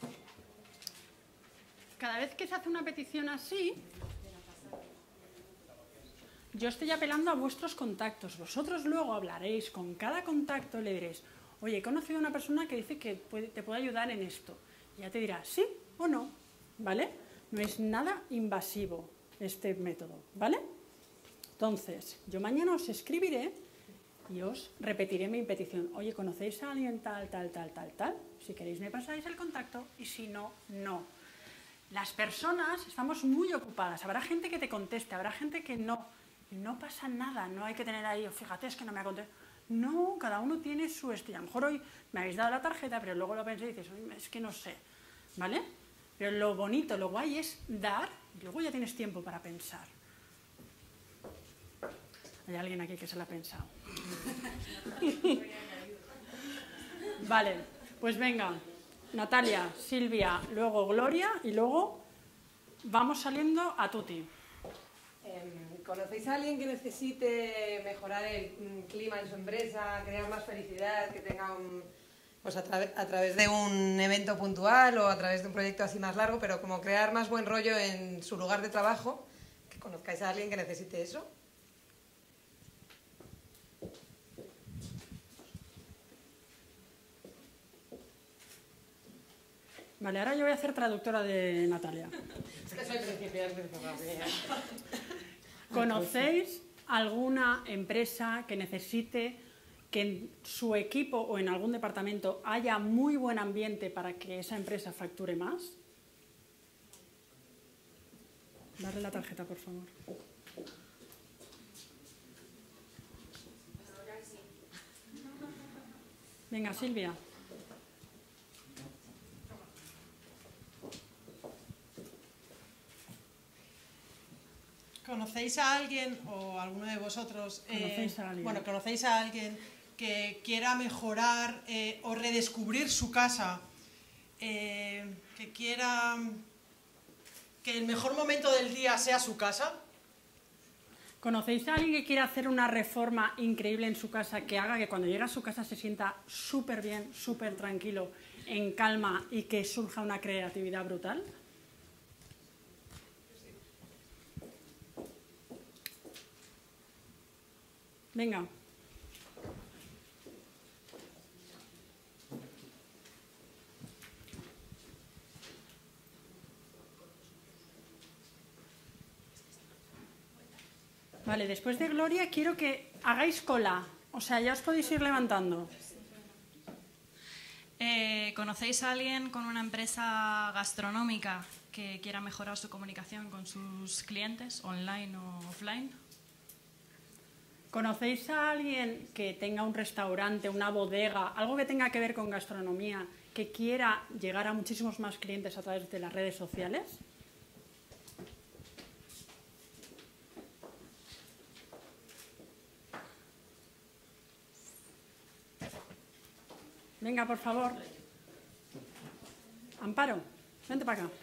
Cada vez que se hace una petición así, yo estoy apelando a vuestros contactos. Vosotros luego hablaréis con cada contacto y le diréis: oye, he conocido a una persona que dice que te puede ayudar en esto. Y ya te dirá sí o no, ¿vale? No es nada invasivo este método, ¿vale? Entonces, yo mañana os escribiré y os repetiré mi petición. Oye, ¿conocéis a alguien tal, tal, tal, tal, tal? Si queréis me pasáis el contacto y si no, no. Las personas estamos muy ocupadas. Habrá gente que te conteste, habrá gente que no. No pasa nada, no hay que tener ahí, fíjate, es que no me ha contestado. No, cada uno tiene su estilo. A lo mejor hoy me habéis dado la tarjeta, pero luego lo pensé y dices, es que no sé, ¿vale? Pero lo bonito, lo guay es dar y luego ya tienes tiempo para pensar. Hay alguien aquí que se lo ha pensado. Vale, pues venga, Natalia, Silvia, luego Gloria y luego vamos saliendo a Tuti. ¿Conocéis a alguien que necesite mejorar el clima en su empresa, crear más felicidad, que tenga pues a través de un evento puntual o a través de un proyecto así más largo, pero como crear más buen rollo en su lugar de trabajo? ¿Que conozcáis a alguien que necesite eso? Vale, ahora yo voy a hacer traductora de Natalia. Es que soy principiante todavía. ¿Conocéis alguna empresa que necesite que en su equipo o en algún departamento haya muy buen ambiente para que esa empresa facture más? Darle la tarjeta, por favor. Venga, Silvia. ¿Conocéis a alguien, o alguno de vosotros, conocéis a alguien que quiera mejorar o redescubrir su casa, que quiera que el mejor momento del día sea su casa? ¿Conocéis a alguien que quiera hacer una reforma increíble en su casa que haga que cuando llegue a su casa se sienta súper bien, súper tranquilo, en calma y que surja una creatividad brutal? Venga. Vale, después de Gloria quiero que hagáis cola. O sea, ya os podéis ir levantando. ¿Conocéis a alguien con una empresa gastronómica que quiera mejorar su comunicación con sus clientes, online o offline? ¿Conocéis a alguien que tenga un restaurante, una bodega, algo que tenga que ver con gastronomía, que quiera llegar a muchísimos más clientes a través de las redes sociales? Venga, por favor. Amparo, vente para acá.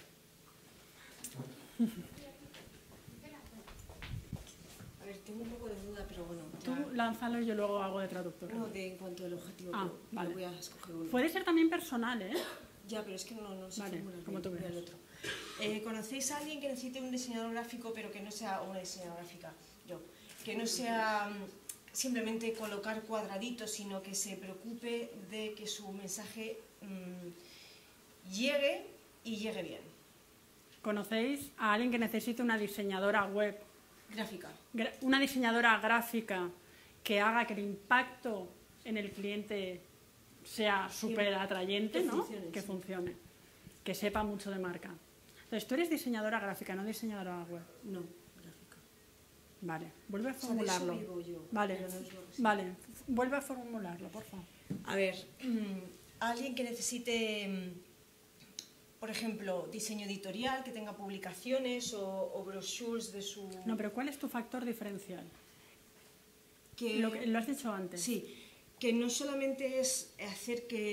A ver, tengo un poco de duda, pero bueno. Tú lánzalo y yo luego hago de traductora. No, en cuanto al objetivo, vale. voy a escoger uno. Puede ser también personal, ¿eh? Ya, pero es que no sé vale, como tú veas. El otro. ¿Conocéis a alguien que necesite un diseñador gráfico, pero que no sea una diseñadora gráfica? Yo. Que no sea simplemente colocar cuadraditos, sino que se preocupe de que su mensaje llegue y llegue bien. ¿Conocéis a alguien que necesite una diseñadora web? Gráfica. Una diseñadora gráfica que haga que el impacto en el cliente sea súper atrayente, ¿no? Que funcione. Que sepa mucho de marca. Entonces, tú eres diseñadora gráfica, no diseñadora web. No, gráfica. Vale, vuelve a formularlo. O sea, de eso vivo yo, vale, pero no es vale, vuelve a formularlo, por favor. A ver, alguien que necesite, por ejemplo, diseño editorial, que tenga publicaciones o brochures de su... No, pero ¿cuál es tu factor diferencial? Que, lo has dicho antes. Sí, que no solamente es hacer que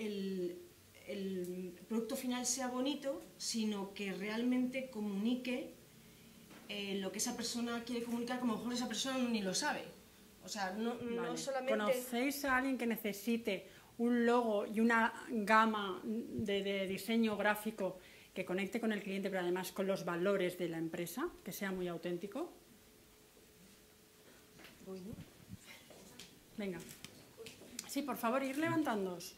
el producto final sea bonito, sino que realmente comunique lo que esa persona quiere comunicar, como a lo mejor esa persona ni lo sabe. O sea, no solamente... ¿Conocéis a alguien que necesite un logo y una gama de diseño gráfico que conecte con el cliente, pero además con los valores de la empresa, que sea muy auténtico? Venga. Sí, por favor, ir levantándoos.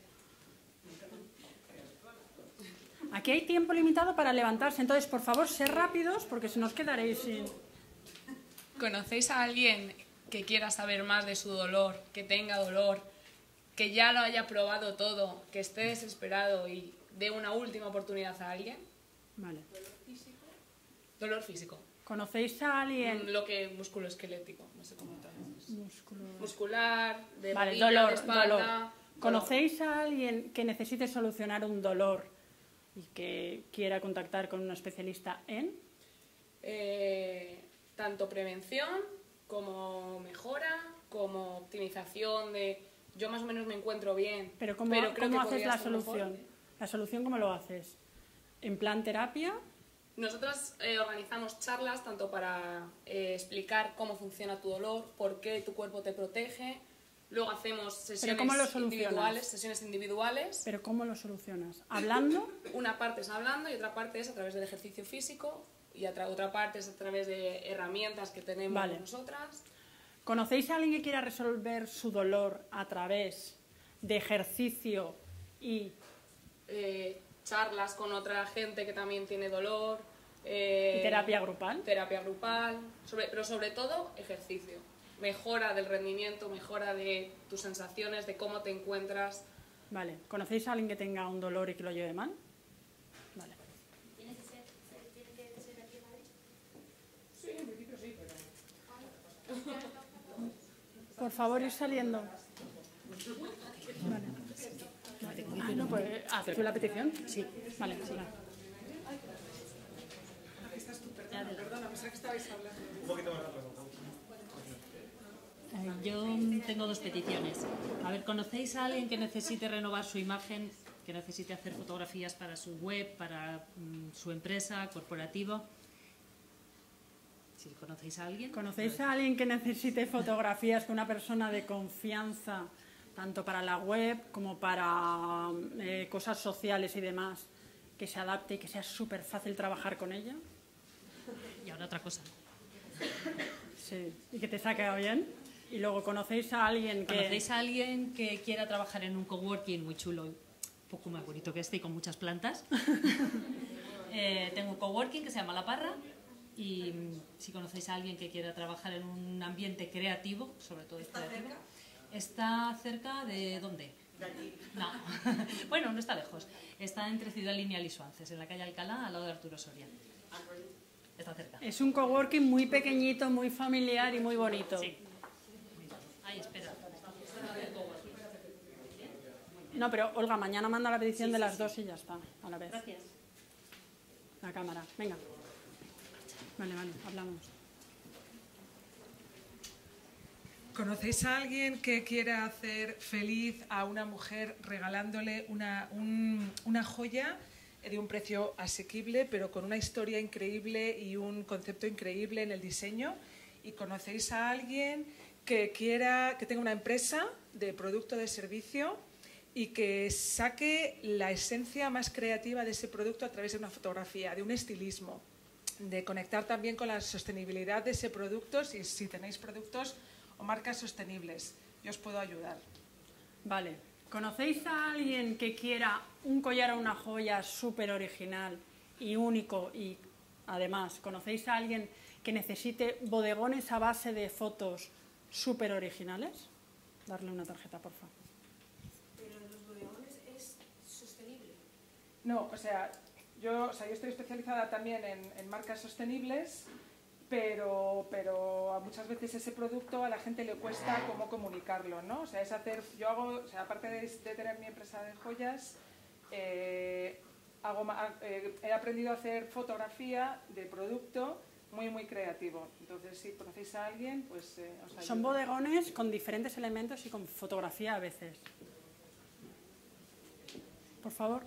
Aquí hay tiempo limitado para levantarse, entonces, por favor, sed rápidos porque si nos quedaréis sin... ¿Conocéis a alguien que quiera saber más de su dolor, que tenga dolor, que ya lo haya probado todo, que esté desesperado y dé una última oportunidad a alguien? Vale. Dolor físico. ¿Conocéis a alguien? Lo que musculoesquelético, no sé cómo traduces. Muscular. Muscular, de Vale, rodilla, dolor, de espalda. dolor. ¿Conocéis a alguien que necesite solucionar un dolor y que quiera contactar con un especialista en? Tanto prevención como mejora, como optimización de... Yo más o menos me encuentro bien, Pero ¿cómo creo que haces podría la estar mejor. solución? ¿La solución cómo lo haces? ¿En plan terapia? Nosotras organizamos charlas tanto para explicar cómo funciona tu dolor, por qué tu cuerpo te protege. Luego hacemos sesiones ¿cómo lo solucionas? individuales. ¿Pero cómo lo solucionas? ¿Hablando? Una parte es hablando y otra parte es a través del ejercicio físico y otra parte es a través de herramientas que tenemos Vale. nosotras. ¿Conocéis a alguien que quiera resolver su dolor a través de ejercicio y Charlas con otra gente que también tiene dolor. ¿Y terapia grupal? Terapia grupal, pero sobre todo ejercicio. Mejora del rendimiento, mejora de tus sensaciones, de cómo te encuentras. Vale. ¿Conocéis a alguien que tenga un dolor y que lo lleve mal? Vale. ¿Tiene que ser aquí en Madrid? Sí, en principio sí, pero... Por favor, ir saliendo. Vale. Ah, no, pues, ¿has hecho la petición? Sí. Vale, sí. Aquí está estupendo. Perdona, pensaba que estabais hablando. Un poquito más atrás. Yo tengo dos peticiones. A ver, ¿conocéis a alguien que necesite renovar su imagen, que necesite hacer fotografías para su web, para su empresa, corporativo? Si conocéis a alguien. ¿Conocéis a alguien que necesite fotografías con una persona de confianza, tanto para la web como para cosas sociales y demás, que se adapte y que sea súper fácil trabajar con ella? Y ahora otra cosa. Sí, y que te saque bien. Y luego, ¿conocéis a alguien que...? ¿Conocéis a alguien que quiera trabajar en un coworking muy chulo, un poco más bonito que este y con muchas plantas? Tengo un coworking que se llama La Parra y si conocéis a alguien que quiera trabajar en un ambiente creativo, sobre todo creativo, ¿está cerca de dónde? De aquí. No. Bueno, no está lejos. Está entre Ciudad Lineal y Suances, en la calle Alcalá, al lado de Arturo Soria. Está cerca. Es un coworking muy pequeñito, muy familiar y muy bonito. Sí. Ay, espera. No, pero Olga, mañana manda la petición de las dos y ya está, a la vez. Gracias. La cámara, venga. Vale, hablamos. ¿Conocéis a alguien que quiera hacer feliz a una mujer regalándole una joya de un precio asequible, pero con una historia increíble y un concepto increíble en el diseño? ¿Y conocéis a alguien que tenga una empresa de producto o de servicio y que saque la esencia más creativa de ese producto a través de una fotografía, de un estilismo, de conectar también con la sostenibilidad de ese producto, si tenéis productos o marcas sostenibles? Yo os puedo ayudar. Vale. ¿Conocéis a alguien que quiera un collar o una joya súper original y único? Y además, ¿conocéis a alguien que necesite bodegones a base de fotos súper originales? Darle una tarjeta, por favor. Pero los bodegones es sostenible. No, o sea, yo estoy especializada también en marcas sostenibles, pero muchas veces ese producto a la gente le cuesta cómo comunicarlo, ¿no? O sea, aparte de tener mi empresa de joyas, he aprendido a hacer fotografía de producto muy, muy creativo. Entonces, si conocéis a alguien, pues os ayudo. Son bodegones con diferentes elementos y con fotografía a veces. Por favor.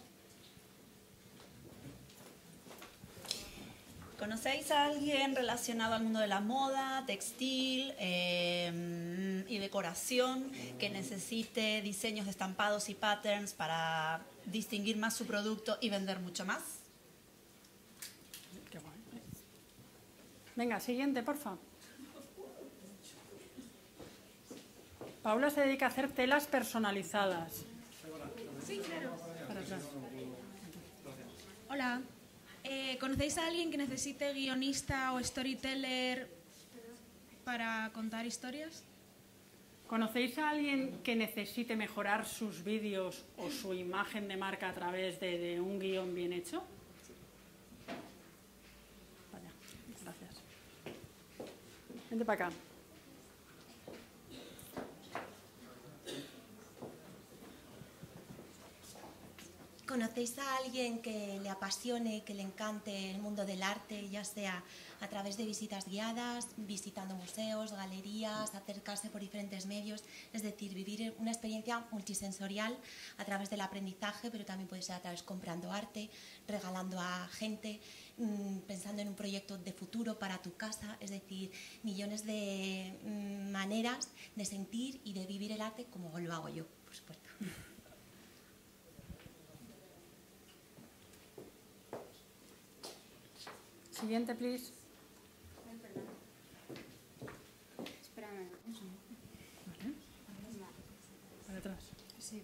¿Conocéis a alguien relacionado al mundo de la moda, textil y decoración que necesite diseños de estampados y patterns para distinguir más su producto y vender mucho más? Qué guay. Venga, siguiente, porfa. Paula se dedica a hacer telas personalizadas. Sí, claro. Para atrás. Hola. ¿Conocéis a alguien que necesite guionista o storyteller para contar historias? ¿Conocéis a alguien que necesite mejorar sus vídeos o su imagen de marca a través de un guión bien hecho? Gracias. Vente para acá. ¿Conocéis a alguien que le apasione, que le encante el mundo del arte, ya sea a través de visitas guiadas, visitando museos, galerías, acercarse por diferentes medios? Es decir, vivir una experiencia multisensorial a través del aprendizaje, pero también puede ser a través comprando arte, regalando a gente, pensando en un proyecto de futuro para tu casa. Es decir, millones de maneras de sentir y de vivir el arte como lo hago yo, por supuesto. Siguiente, please. Espérame. Vale. Para atrás. Sí,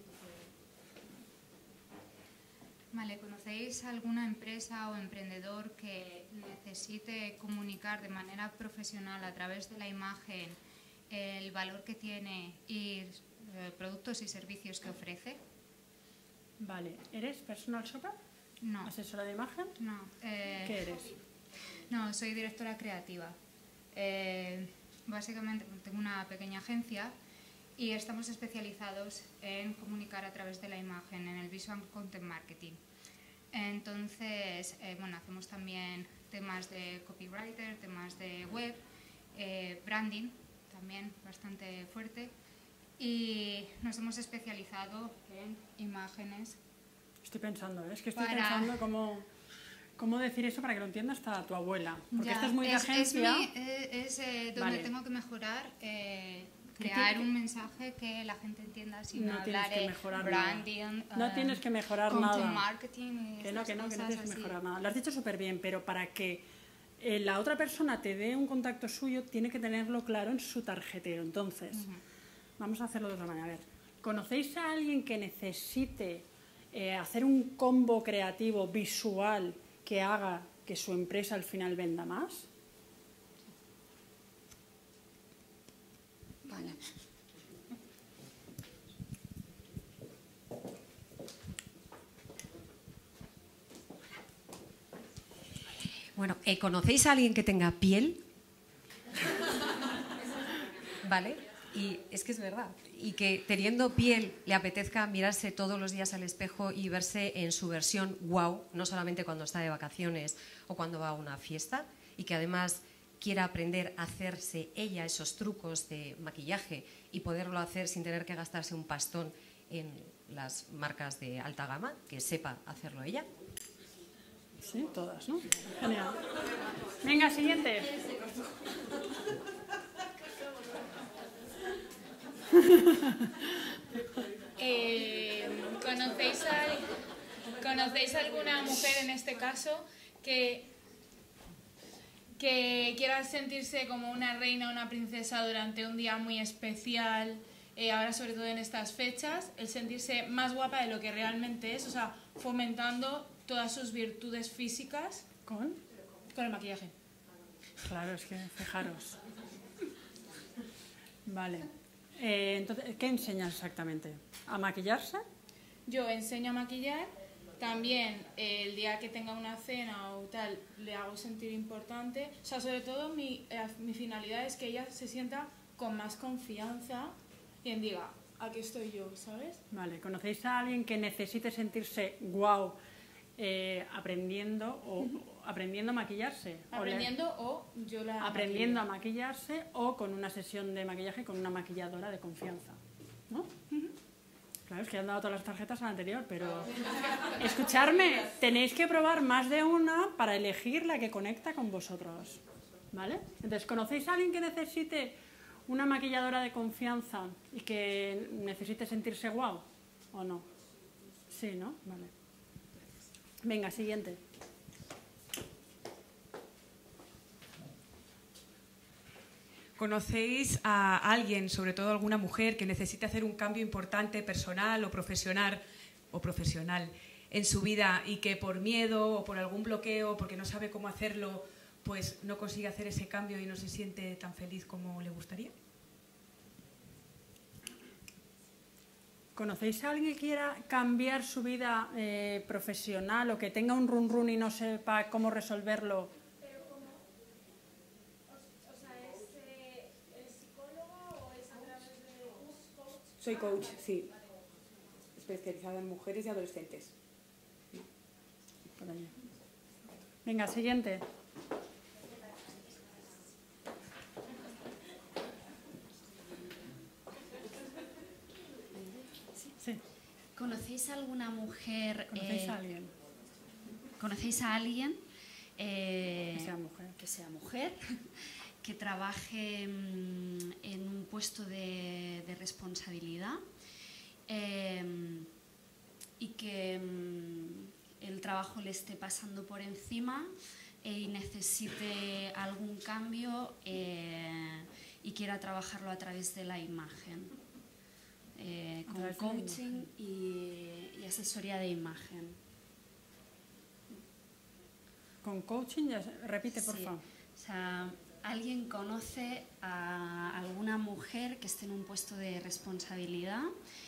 Vale, ¿conocéis alguna empresa o emprendedor que necesite comunicar de manera profesional a través de la imagen el valor que tiene y productos y servicios que ofrece? Vale. ¿Eres personal shopper? No. ¿Asesora de imagen? No. ¿Qué eres? No, soy directora creativa. Básicamente tengo una pequeña agencia y estamos especializados en comunicar a través de la imagen, en el Visual Content Marketing. Entonces, bueno, hacemos también temas de copywriter, temas de web, branding, también bastante fuerte, y nos hemos especializado en imágenes. Estoy pensando, es que estoy pensando cómo decir eso para que lo entienda hasta tu abuela. Porque Ya, esto es muy de agencia. Es donde Vale. tengo que mejorar, crear un mensaje que la gente entienda sin No tienes hablar que de mejorar branding, No tienes que mejorar content nada. marketing y Que no estas tienes cosas que así. mejorar nada. Lo has dicho súper bien, pero para que la otra persona te dé un contacto suyo, tiene que tenerlo claro en su tarjetero. Entonces, vamos a hacerlo de otra manera. A ver, ¿conocéis a alguien que necesite hacer un combo creativo visual que haga que su empresa al final venda más? Vale. Bueno, ¿conocéis a alguien que tenga piel? ¿Vale? Y es que es verdad. Y que teniendo piel le apetezca mirarse todos los días al espejo y verse en su versión wow, no solamente cuando está de vacaciones o cuando va a una fiesta, y que además quiera aprender a hacerse ella esos trucos de maquillaje y poderlo hacer sin tener que gastarse un pastón en las marcas de alta gama, que sepa hacerlo ella. Sí, todas, ¿no? Genial. Venga, siguiente. ¿Conocéis alguna mujer en este caso que quiera sentirse como una reina o una princesa durante un día muy especial, ahora sobre todo en estas fechas, el sentirse más guapa de lo que realmente es, o sea, fomentando todas sus virtudes físicas? ¿Con el maquillaje. Claro, es que fijaros. Vale. Entonces, ¿qué enseñas exactamente? ¿A maquillarse? Yo enseño a maquillar, también el día que tenga una cena o tal, le hago sentir importante. O sea, sobre todo mi finalidad es que ella se sienta con más confianza y diga, aquí estoy yo, ¿sabes? Vale. ¿Conocéis a alguien que necesite sentirse guau aprendiendo a maquillarse? Aprendiendo o yo la aprendiendo a maquillarse o con una sesión de maquillaje con una maquilladora de confianza, ¿no? Claro, es que han dado todas las tarjetas al anterior, pero escuchadme, tenéis que probar más de una para elegir la que conecta con vosotros, ¿vale? Entonces, ¿conocéis a alguien que necesite una maquilladora de confianza y que necesite sentirse guau o no? Sí, ¿no? Vale. Venga, siguiente. ¿Conocéis a alguien, sobre todo alguna mujer, que necesite hacer un cambio importante personal o profesional en su vida y que por miedo o por algún bloqueo, porque no sabe cómo hacerlo, pues no consigue hacer ese cambio y no se siente tan feliz como le gustaría? ¿Conocéis a alguien que quiera cambiar su vida profesional o que tenga un run run y no sepa cómo resolverlo? Soy coach, sí. Especializada en mujeres y adolescentes. No. Por allí. Venga, siguiente. Sí. ¿Conocéis a alguna mujer? ¿Conocéis a alguien? ¿Conocéis a alguien? Que sea mujer. Que sea mujer, que trabaje en un puesto de responsabilidad y que el trabajo le esté pasando por encima y necesite algún cambio y quiera trabajarlo a través de la imagen, con coaching y asesoría de imagen. Con coaching, repite por favor. O sea, ¿alguien conoce a alguna mujer que esté en un puesto de responsabilidad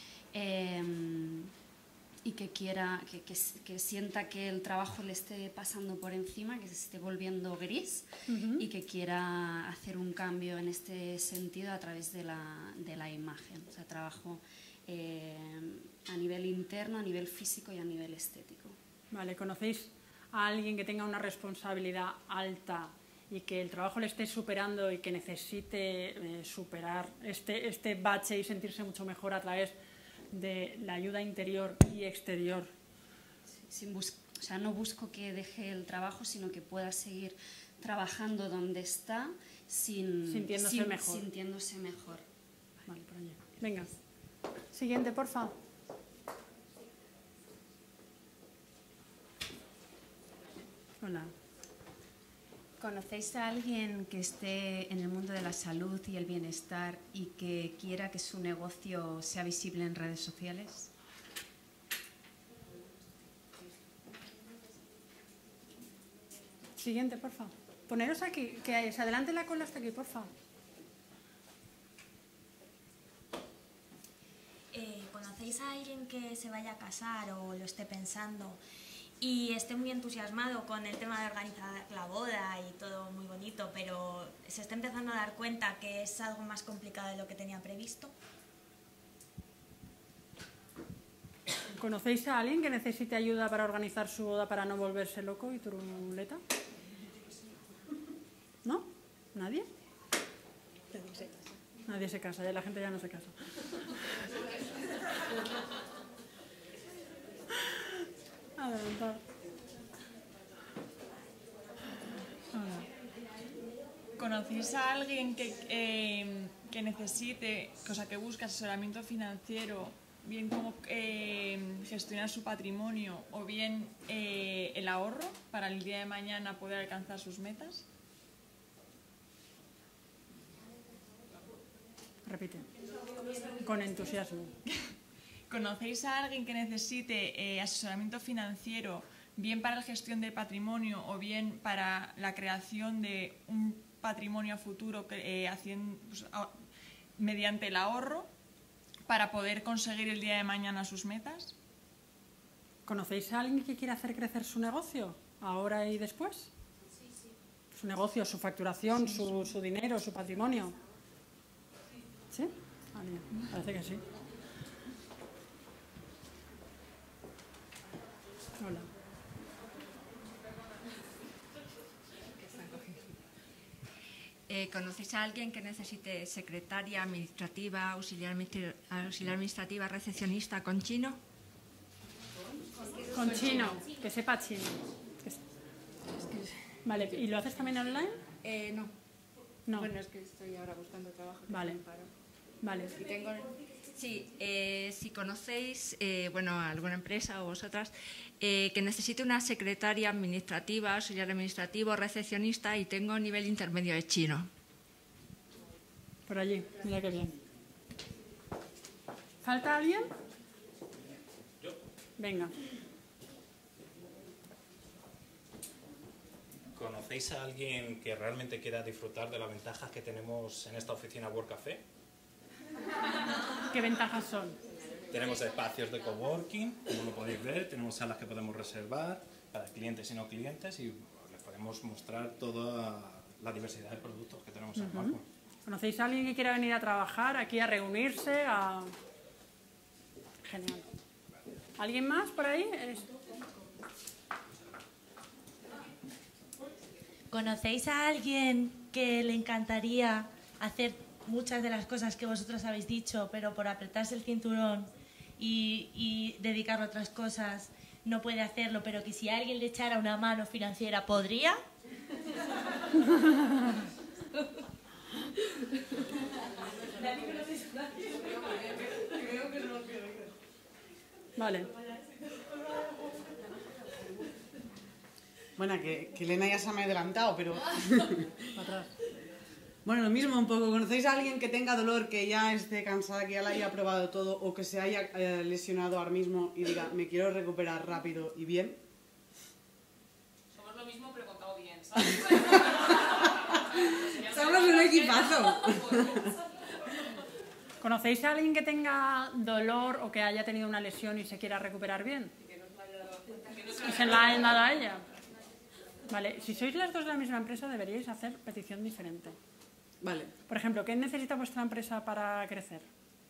y que quiera, que sienta que el trabajo le esté pasando por encima, que se esté volviendo gris y que quiera hacer un cambio en este sentido a través de la imagen? O sea, trabajo a nivel interno, a nivel físico y a nivel estético. Vale, ¿conocéis a alguien que tenga una responsabilidad alta y que el trabajo le esté superando y que necesite superar este bache y sentirse mucho mejor a través de la ayuda interior y exterior? O sea, no busco que deje el trabajo, sino que pueda seguir trabajando donde está sintiéndose mejor. Vale, por allí. Venga. Siguiente, por favor. Hola. ¿Conocéis a alguien que esté en el mundo de la salud y el bienestar y que quiera que su negocio sea visible en redes sociales? Siguiente, por favor. Poneros aquí, que se adelante la cola hasta aquí, por favor. ¿Conocéis a alguien que se vaya a casar o lo esté pensando y esté muy entusiasmado con el tema de organizar la boda y todo muy bonito, pero se está empezando a dar cuenta que es algo más complicado de lo que tenía previsto? ¿Conocéis a alguien que necesite ayuda para organizar su boda para no volverse loco y turuleta? ¿No? ¿Nadie? Nadie se casa, ya la gente ya no se casa. Adelantar. ¿Conocéis a alguien que necesite, cosa que busque asesoramiento financiero, bien cómo gestionar su patrimonio o bien el ahorro para el día de mañana poder alcanzar sus metas? Repite. Con entusiasmo. ¿Conocéis a alguien que necesite asesoramiento financiero, bien para la gestión del patrimonio o bien para la creación de un patrimonio a futuro mediante el ahorro para poder conseguir el día de mañana sus metas? ¿Conocéis a alguien que quiera hacer crecer su negocio ahora y después? Sí, sí. Su negocio, su facturación, su dinero, su patrimonio. ¿Sí? Parece que sí. Hola. ¿Conocéis a alguien que necesite secretaria administrativa, auxiliar administrativa, recepcionista con chino? Con chino, que sepa chino. Vale, ¿y lo haces también online? No. No. Bueno, es que estoy ahora buscando trabajo. Vale. Vale. Y tengo... Sí, si conocéis alguna empresa o vosotras que necesite una secretaria administrativa, auxiliar administrativo, recepcionista y tengo nivel intermedio de chino. Por allí, mira qué bien. ¿Falta alguien? Yo. Venga. ¿Conocéis a alguien que realmente quiera disfrutar de las ventajas que tenemos en esta oficina WordCafé? ¿Qué ventajas son? Tenemos espacios de coworking, como lo podéis ver, tenemos salas que podemos reservar para clientes y no clientes y les podemos mostrar toda la diversidad de productos que tenemos en el banco. ¿Conocéis a alguien que quiera venir a trabajar aquí, a reunirse, a Genial. ¿Alguien más por ahí? ¿Conocéis a alguien que le encantaría hacer muchas de las cosas que vosotros habéis dicho, pero por apretarse el cinturón y dedicarlo a otras cosas no puede hacerlo, pero que si alguien le echara una mano financiera podría? Vale. Bueno, que Elena ya se me ha adelantado, pero... Atrás. Bueno, lo mismo un poco. ¿Conocéis a alguien que tenga dolor, que ya esté cansada, que ya la haya probado todo, o que se haya lesionado ahora mismo y diga, me quiero recuperar rápido y bien? Somos lo mismo, pero contado bien, ¿sabes? Somos un equipazo. ¿Conocéis a alguien que tenga dolor o que haya tenido una lesión y se quiera recuperar bien? ¿Que se la hayan dado a ella? Vale, si sois las dos de la misma empresa deberíais hacer petición diferente. Vale. Por ejemplo, ¿qué necesita vuestra empresa para crecer?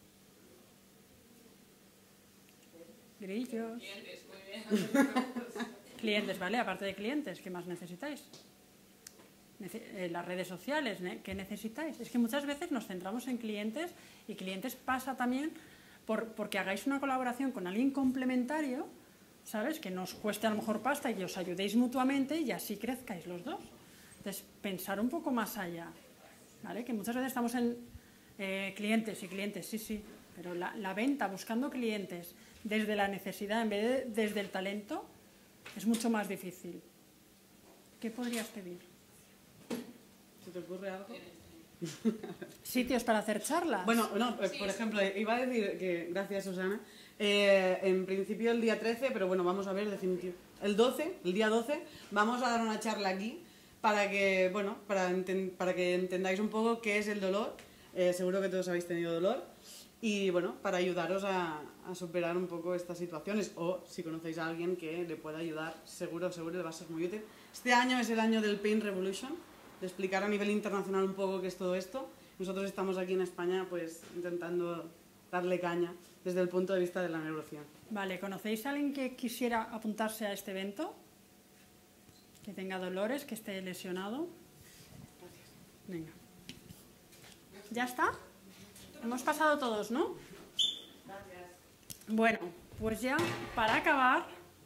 Grillos. Clientes, muy bien. Clientes, ¿vale? Aparte de clientes, ¿qué más necesitáis? Las redes sociales, ¿qué necesitáis? Es que muchas veces nos centramos en clientes y clientes pasa también porque hagáis una colaboración con alguien complementario, ¿sabes? Que nos cueste a lo mejor pasta y que os ayudéis mutuamente y así crezcáis los dos. Entonces, pensar un poco más allá, ¿vale? Que muchas veces estamos en clientes y clientes, sí, pero la venta buscando clientes desde la necesidad en vez de desde el talento es mucho más difícil. ¿Qué podrías pedir? ¿Se te ocurre algo? ¿Sitios para hacer charlas? Bueno, no, por ejemplo, iba a decir que, gracias Susana, en principio el día 13, pero bueno, vamos a ver, definitivo. El día 12, vamos a dar una charla aquí para que, bueno, para que entendáis un poco qué es el dolor. Seguro que todos habéis tenido dolor. Y bueno, para ayudaros a superar un poco estas situaciones. O si conocéis a alguien que le pueda ayudar, seguro le va a ser muy útil. Este año es el año del Pain Revolution, de explicar a nivel internacional un poco qué es todo esto. Nosotros estamos aquí en España pues intentando darle caña desde el punto de vista de la neurociencia. Vale, ¿conocéis a alguien que quisiera apuntarse a este evento? Que tenga dolores, que esté lesionado. Venga. ¿Ya está? Hemos pasado todos, ¿no? Gracias. Bueno, pues ya para acabar,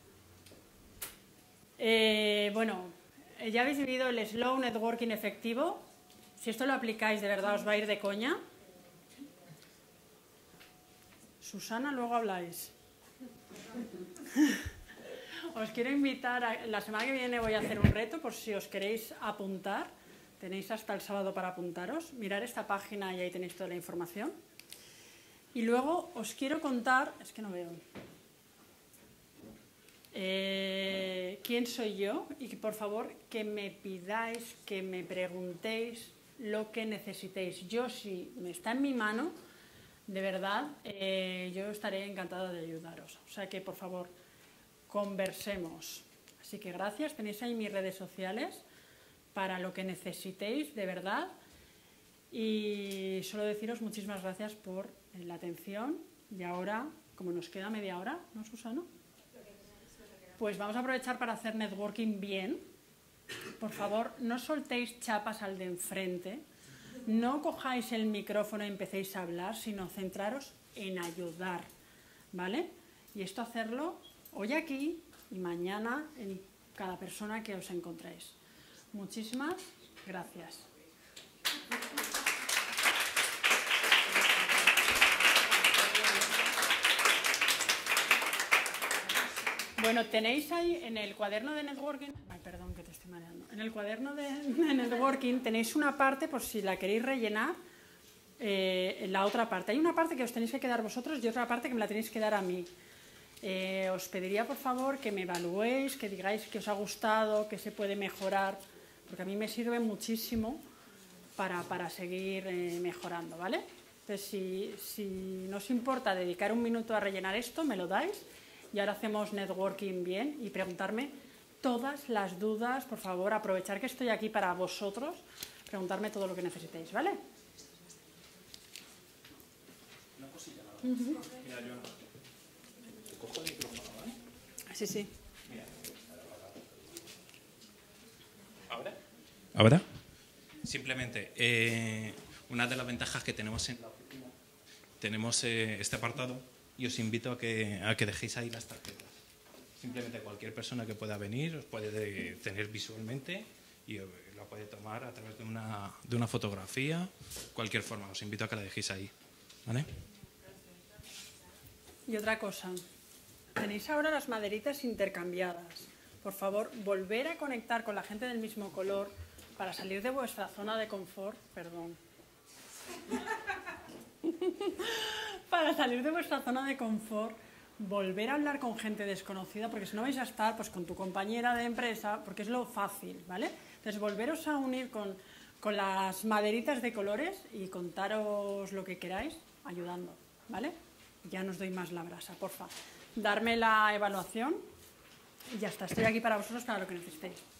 ya habéis vivido el Slow Networking efectivo. Si esto lo aplicáis, de verdad os va a ir de coña. Susana, luego habláis. Os quiero invitar, la semana que viene voy a hacer un reto por si os queréis apuntar. Tenéis hasta el sábado para apuntaros. Mirar esta página y ahí tenéis toda la información. Y luego os quiero contar, es que no veo, quién soy yo y que por favor que me pidáis, que me preguntéis lo que necesitéis. Yo, si me está en mi mano, de verdad, yo estaré encantada de ayudaros. O sea que por favor, conversemos. Así que gracias, tenéis ahí mis redes sociales para lo que necesitéis, de verdad. Y solo deciros muchísimas gracias por la atención. Y ahora, como nos queda media hora, ¿no, Susana? Pues vamos a aprovechar para hacer networking bien. Por favor, no soltéis chapas al de enfrente. No cojáis el micrófono y empecéis a hablar, sino centraros en ayudar, ¿vale? Y esto hacerlo hoy aquí y mañana en cada persona que os encontréis. Muchísimas gracias. Bueno, tenéis ahí en el cuaderno de networking... Ay, perdón, que te estoy mareando. En el cuaderno de networking tenéis una parte, por si la queréis rellenar, la otra parte. Hay una parte que os tenéis que quedar vosotros y otra parte que me la tenéis que dar a mí. Os pediría, por favor, que me evaluéis, que digáis que os ha gustado, que se puede mejorar, porque a mí me sirve muchísimo para seguir mejorando, ¿vale? Entonces, si no os importa dedicar un minuto a rellenar esto, me lo dais. Y ahora hacemos networking bien y preguntarme todas las dudas, por favor, aprovechar que estoy aquí para vosotros, preguntarme todo lo que necesitéis, ¿vale? Una cosilla nada más. Mira, yo cojo el micrófono, ¿vale? Sí, sí. ¿Ahora? Simplemente, una de las ventajas que tenemos en la oficina, tenemos este apartado y os invito a que dejéis ahí las tarjetas. Simplemente cualquier persona que pueda venir os puede tener visualmente y la puede tomar a través de una fotografía, cualquier forma. Os invito a que la dejéis ahí, ¿vale? Y otra cosa, tenéis ahora las maderitas intercambiadas. Por favor, volver a conectar con la gente del mismo color para salir de vuestra zona de confort, perdón. Para salir de vuestra zona de confort, volver a hablar con gente desconocida, porque si no vais a estar pues con tu compañera de empresa, porque es lo fácil, ¿vale? Entonces, volveros a unir con las maderitas de colores y contaros lo que queráis, ayudando, ¿vale? Ya no os doy más la brasa, porfa. Darme la evaluación y ya está. Estoy aquí para vosotros, para lo que necesitéis.